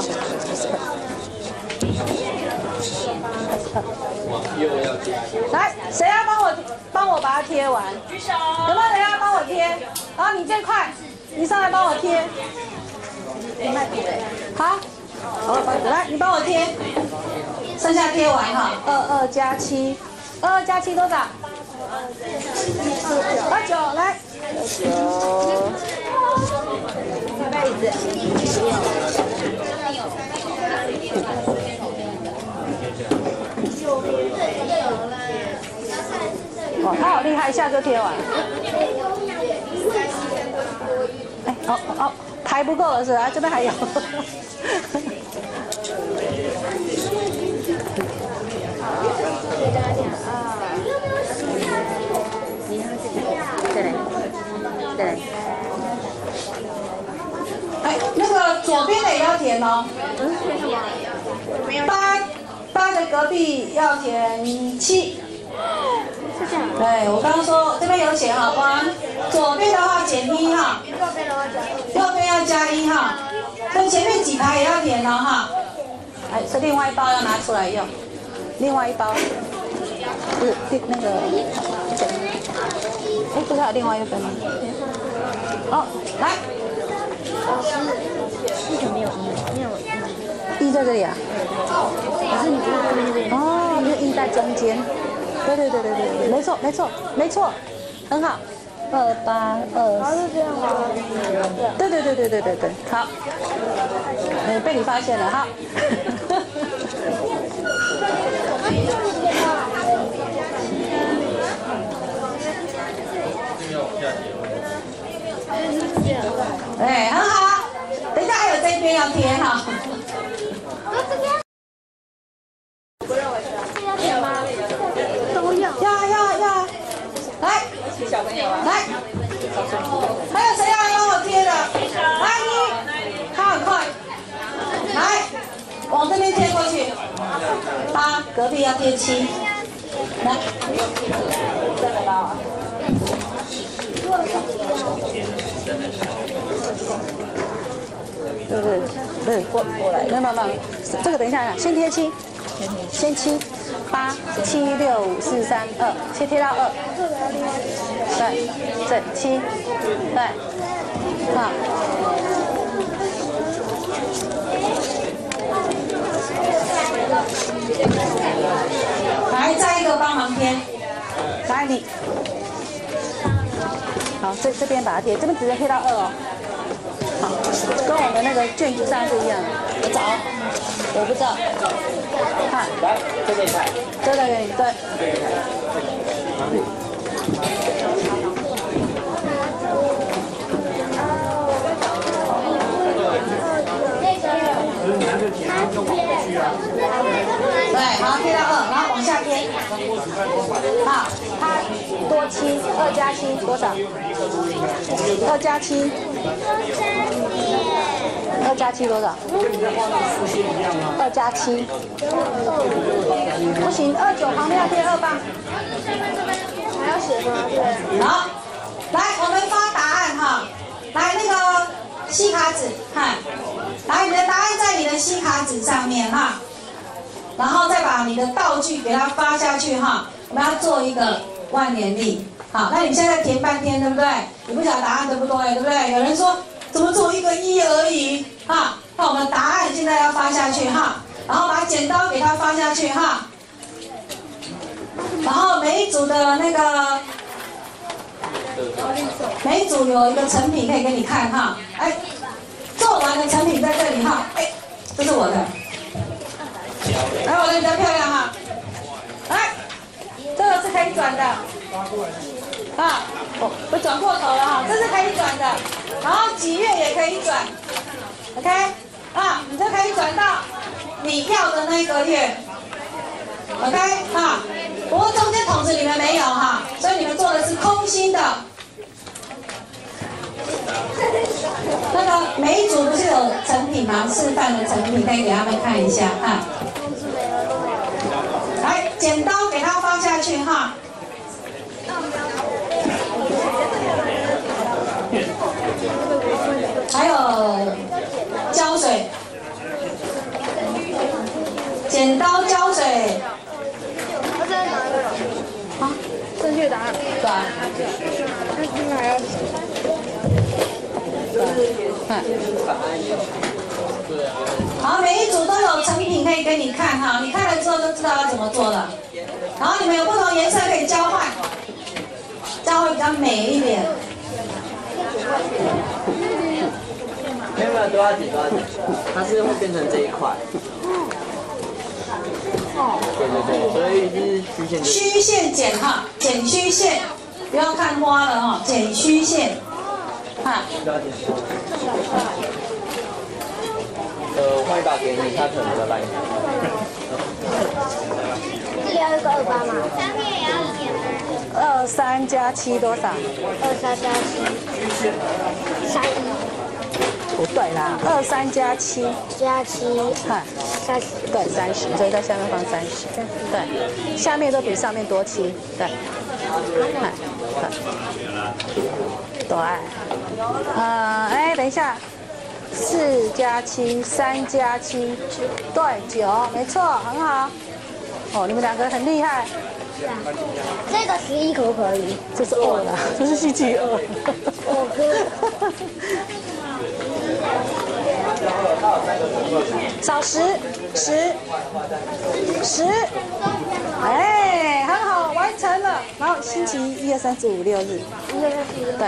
，22。来，谁要帮我把它贴完？举手。有没有人要帮我贴？然后你最快，你上来帮我贴。好，来，你帮我贴，剩下贴完哈。22加7，22加7多少？29，来。29。被子。哦，他好厉害，一下就贴完了。哎，牌不够了是吧？这边还有。对。哎，那个左边的也要填哦。8的隔壁要填7。对，我刚刚说这边有写哈，左边的话减1哈，右边要加1哈，所以前面几排也要填哦哈。哎，这另外一包要拿出来用，另外一包不是那个，哎，不是还有另外一份吗？哦，来， 老师，为什么没有 1在这里啊？ 可是你不是后面那边？ 哦，那个1在中间。对，没错，很好。28、20。 是这样吗？ 对，好。被你发现了，好。哎，很好。等一下还有这边要贴哈。要，来，小朋友啊，来，还有谁要帮我贴的？来，他很快，来，往这边贴过去。8，隔壁要贴7，来，再来吧。对，过来，慢，这个等一下，先贴7，先7。8、7、6、5、4、3、2，先贴到2。对，7，对，好。来，再一个帮忙贴，来你。好，这边把它贴，这边直接贴到2哦。好，跟我们那个卷子上是一样的。我找，我不知道。看，来，这边看，这个给你，对。对，好，贴到2，然后往下贴。好，它多7，2加7多少？2加7。2加7多少？2加7。不行，29旁边要贴2磅。 还要写吗？对。 好，来，我们发答案哈。来，那个细卡纸，看，来，你的答案在你的细卡纸上面哈。然后再把你的道具给它发下去哈。我们要做一个万年历。好，那你现在填半天，对不对？你不晓得答案对不对？对不对？有人说怎么做一个1而已哈？那我们答案现在要发下去哈，然后把剪刀给它发下去哈。然后每一组的那个，每一组有一个成品可以给你看哈。哎，做完的成品在这里哈。哎，这是我的。来，我的比较漂亮哈。来，这个是可以转的。啊，我转过头了哈，这是可以转的。然后几月也可以转 ，OK？ 啊，你就可以转到你要的那个月。OK 啊，不过中间筒子你们没有哈，所以你们做的是空心的。那个每一组不是有成品吗？示范的成品可以给他们看一下啊。来，剪刀给它放下去哈。还有胶水，剪刀胶水。 好，正确答案。 对啊。 那还要。 好，每一组都有成品可以给你看哈，你看了之后就知道要怎么做了。然后你们有不同颜色可以交换，这样会比较美一点。 没有多少几，它是会变成这一块。对，所以是虚线。 虚线剪哈，剪虚线，不要看花了哈，剪虚线。哈。 我换一把给你，它可能比较烂一点。 这里要一个28吗？上面也要一点吗 23加7多少 ？23加7，31。 不对啦，23加7 加7， 看 30。 对30，所以在下面放30。对，下面都比上面多7。对，看，对。哎，等一下。4加7，3加7，对，9，没错，很好。哦，你们两个很厉害。 是啊。这个11可不可以？ 这是2啦，这是星期2。 我可以。 少10，哎，很好，完成了。然后星期1、2、3、4、5、6日。对，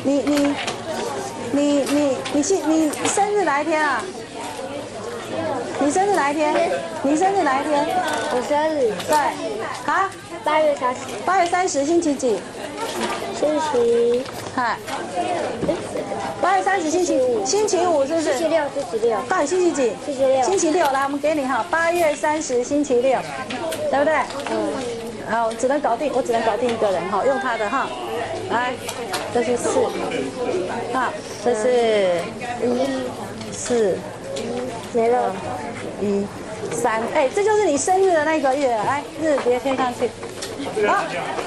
你生日哪一天啊？你生日哪一天？ 我生日。 对。啊 8月30。 8月30，星期几？ 星期。 嗨。8月30，星期5。星期5是不是？ 星期6。 到底星期几？ 星期6。 星期6，来，我们给你哈，8月30，星期6，对不对？然后我只能搞定一个人哈，用他的哈。来，这是4，啊，这是4， 没了 1、3，哎，这就是你生日的那个月，来，日别贴上去。好。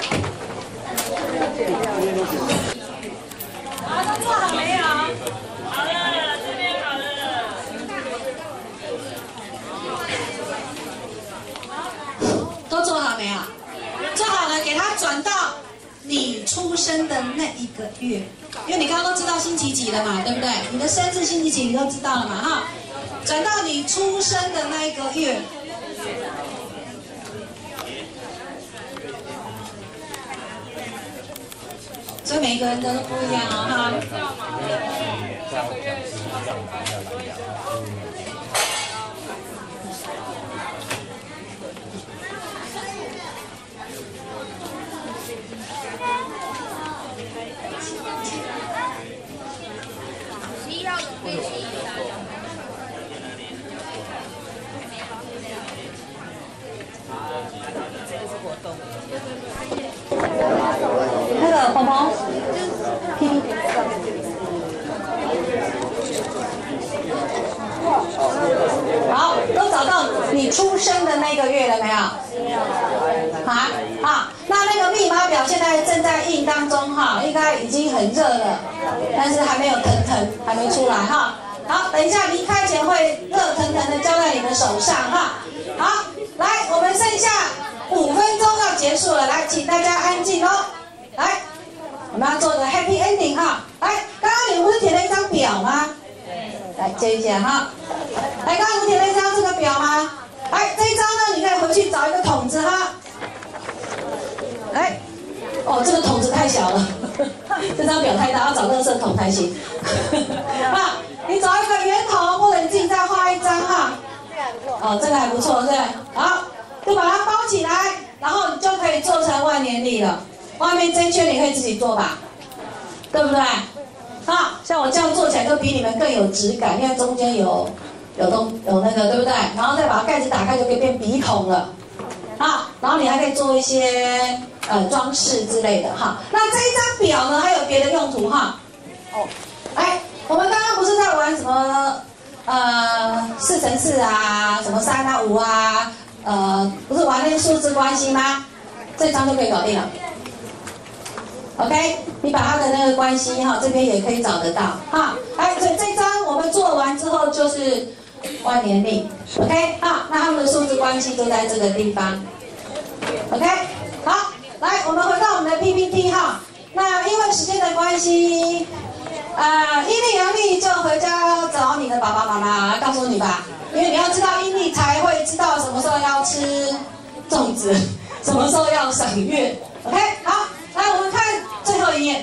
好，都做好没有？好了，这边好了。都做好没有？做好了，给它转到你出生的那一个月，因为你刚刚都知道星期几了嘛，对不对？你的生日星期几你都知道了嘛，哈。转到你出生的那一个月。所以每一个人都不一样哦，哈。11号的飞机。那个鹏鹏 ，P P。好，都找到你出生的那个月了没有？那个密码表现在正在印当中哈，应该已经很热了，但是还没有腾，还没出来哈。好，等一下离开前会热腾腾的交在你的手上哈。好，来，我们剩下5分钟要结束了，来，请大家安静哦。来，我们要做个 happy ending 哈。来，刚刚你们不是填了一张表吗？来接一下哈。来，刚刚你们填了一张这个表吗？来，这一张呢，你可以回去找一个桶子哈。来，哦，这个桶子太小了，这张表太大，要找垃圾桶才行。啊，你找一个圆筒，或者你自己再画一张哈。哦，这个还不错，对不对？好，就把它包起来，然后你就可以做成万年历了。外面这一圈你可以自己做吧，对不对？啊，像我这样做起来就比你们更有质感，因为中间有有那个对不对？然后再把盖子打开就可以变鼻孔了，啊，然后你还可以做一些装饰之类的哈。那这一张表呢还有别的用途哈。哦，哎，我们刚刚不是在玩什么4×4啊，什么3啊5啊，不是玩那个数字关系吗？这张就可以搞定了。OK， 你把它的那个关系哈，这边也可以找得到哈。哎，所以这张我们做完之后就是万年历 ，OK 啊，那它们的数字关系就在这个地方 ，OK， 好，来，我们回到我们的 PPT 哈。那因为时间的关系，阴历阳历就回家找你的爸爸妈妈，告诉你吧，因为你要知道阴历才会知道什么时候要吃粽子，什么时候要赏月 ，OK， 好。来，我们看最后一页。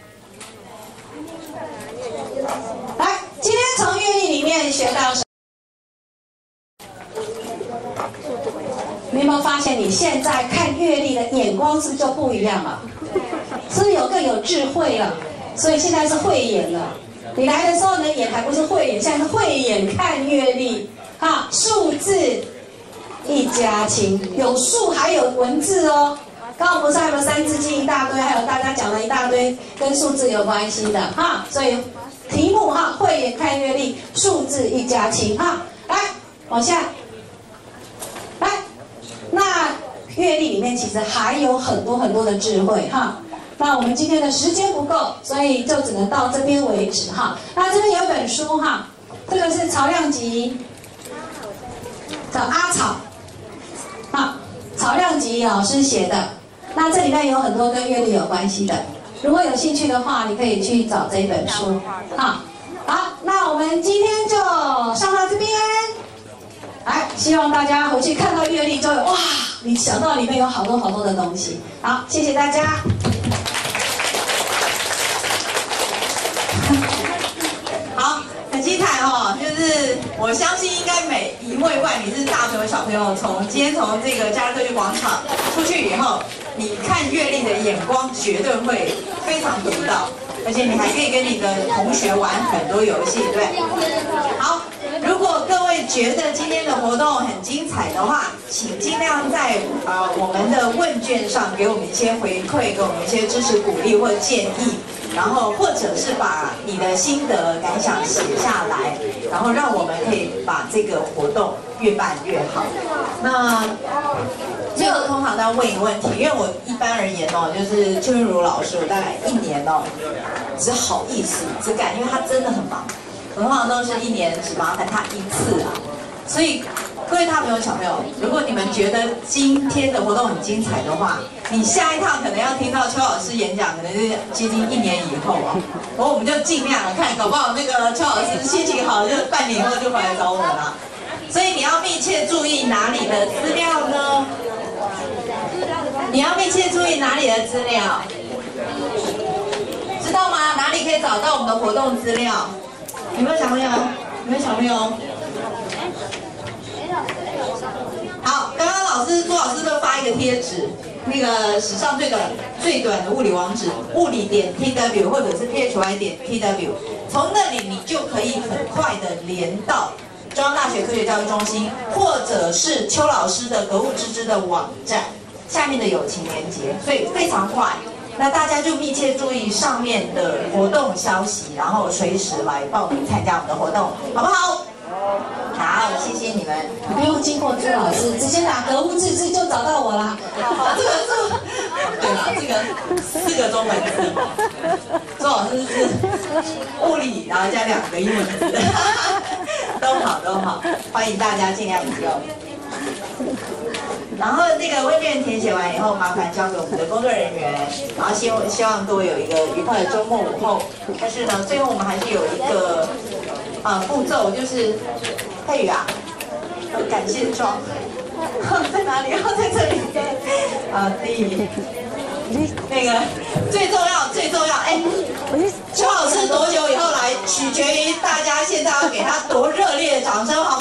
来，今天从月历里面学到什么？你有没有发现，你现在看月历的眼光是不是就不一样了？是不是更有智慧了？所以现在是慧眼了。你来的时候呢，眼还不是慧眼，现在是慧眼看月历。啊，数字一家亲，有数还有文字哦。刚刚不是还有3字经一大堆，还有大家讲了一大堆跟数字有关系的哈，所以题目哈，慧眼看月历，数字一家亲哈。来，往下，来，那月历里面其实还有很多很多的智慧哈。那我们今天的时间不够，所以就只能到这边为止哈。那这边有一本书哈，这个是曹亮吉的阿草，啊，曹亮吉老师写的。那这里面有很多跟月历有关系的，如果有兴趣的话，你可以去找这本书。好，那我们今天就上到这边。来，希望大家回去看到月历就有哇，你想到里面有好多好多的东西。好，谢谢大家。 好，很精彩哦，就是我相信应该每一位不管你是大朋友小朋友，今天从这个嘉乐科技广场出去以后。你看月历的眼光绝对会非常独到，而且你还可以跟你的同学玩很多游戏，对不对？好，如果各位觉得今天的活动很精彩的话，请尽量在我们的问卷上给我们一些回馈，给我们一些支持鼓励或建议，然后或者是把你的心得感想写下来，然后让我们可以把这个活动越办越好。那最后通常都要问一个问题，因为我一般而言哦，就是邱韵如老师，我大概1年哦，只好意思只敢，因为他真的很忙，我通常都是1年只麻烦他1次啊。所以各位大朋友小朋友，如果你们觉得今天的活动很精彩的话，你下一趟可能要听到邱老师演讲，可能是接近1年以后啊。然后我们就尽量看，搞不好那个邱老师心情好，就半年后就回来找我们了。所以你要密切注意哪里的资料呢？你要密切注意哪里的资料？知道吗？哪里可以找到我们的活动资料？有没有小朋友？有没有小朋友？好，刚刚朱老师都发一个贴纸，那个史上最短的物理网址，物理.tw 或者是 phy.tw， 从那里你就可以很快的连到中央大学科学教育中心，或者是邱老师的格物致知的网站下面的友情连结，所以非常快。那大家就密切注意上面的活动消息，然后随时来报名参加我们的活动，好不好？好，谢谢你们。 你不用经过朱老师，直接打格物致知就找到我啦。 这个是，对了，这个4个中文字，朱老师是物理，然后加2个英文字，都好，欢迎大家尽量用。然后那个问卷填写完以后，麻烦交给我们的工作人员，然后希望各位有一个愉快的周末午后。但是呢，最后我们还是有一个步骤，就是佩宇啊，感谢状在哪里？在这里。那个最重要，哎，邱老师多久以后来，取决于大家现在要给他多热烈的掌声，好吗？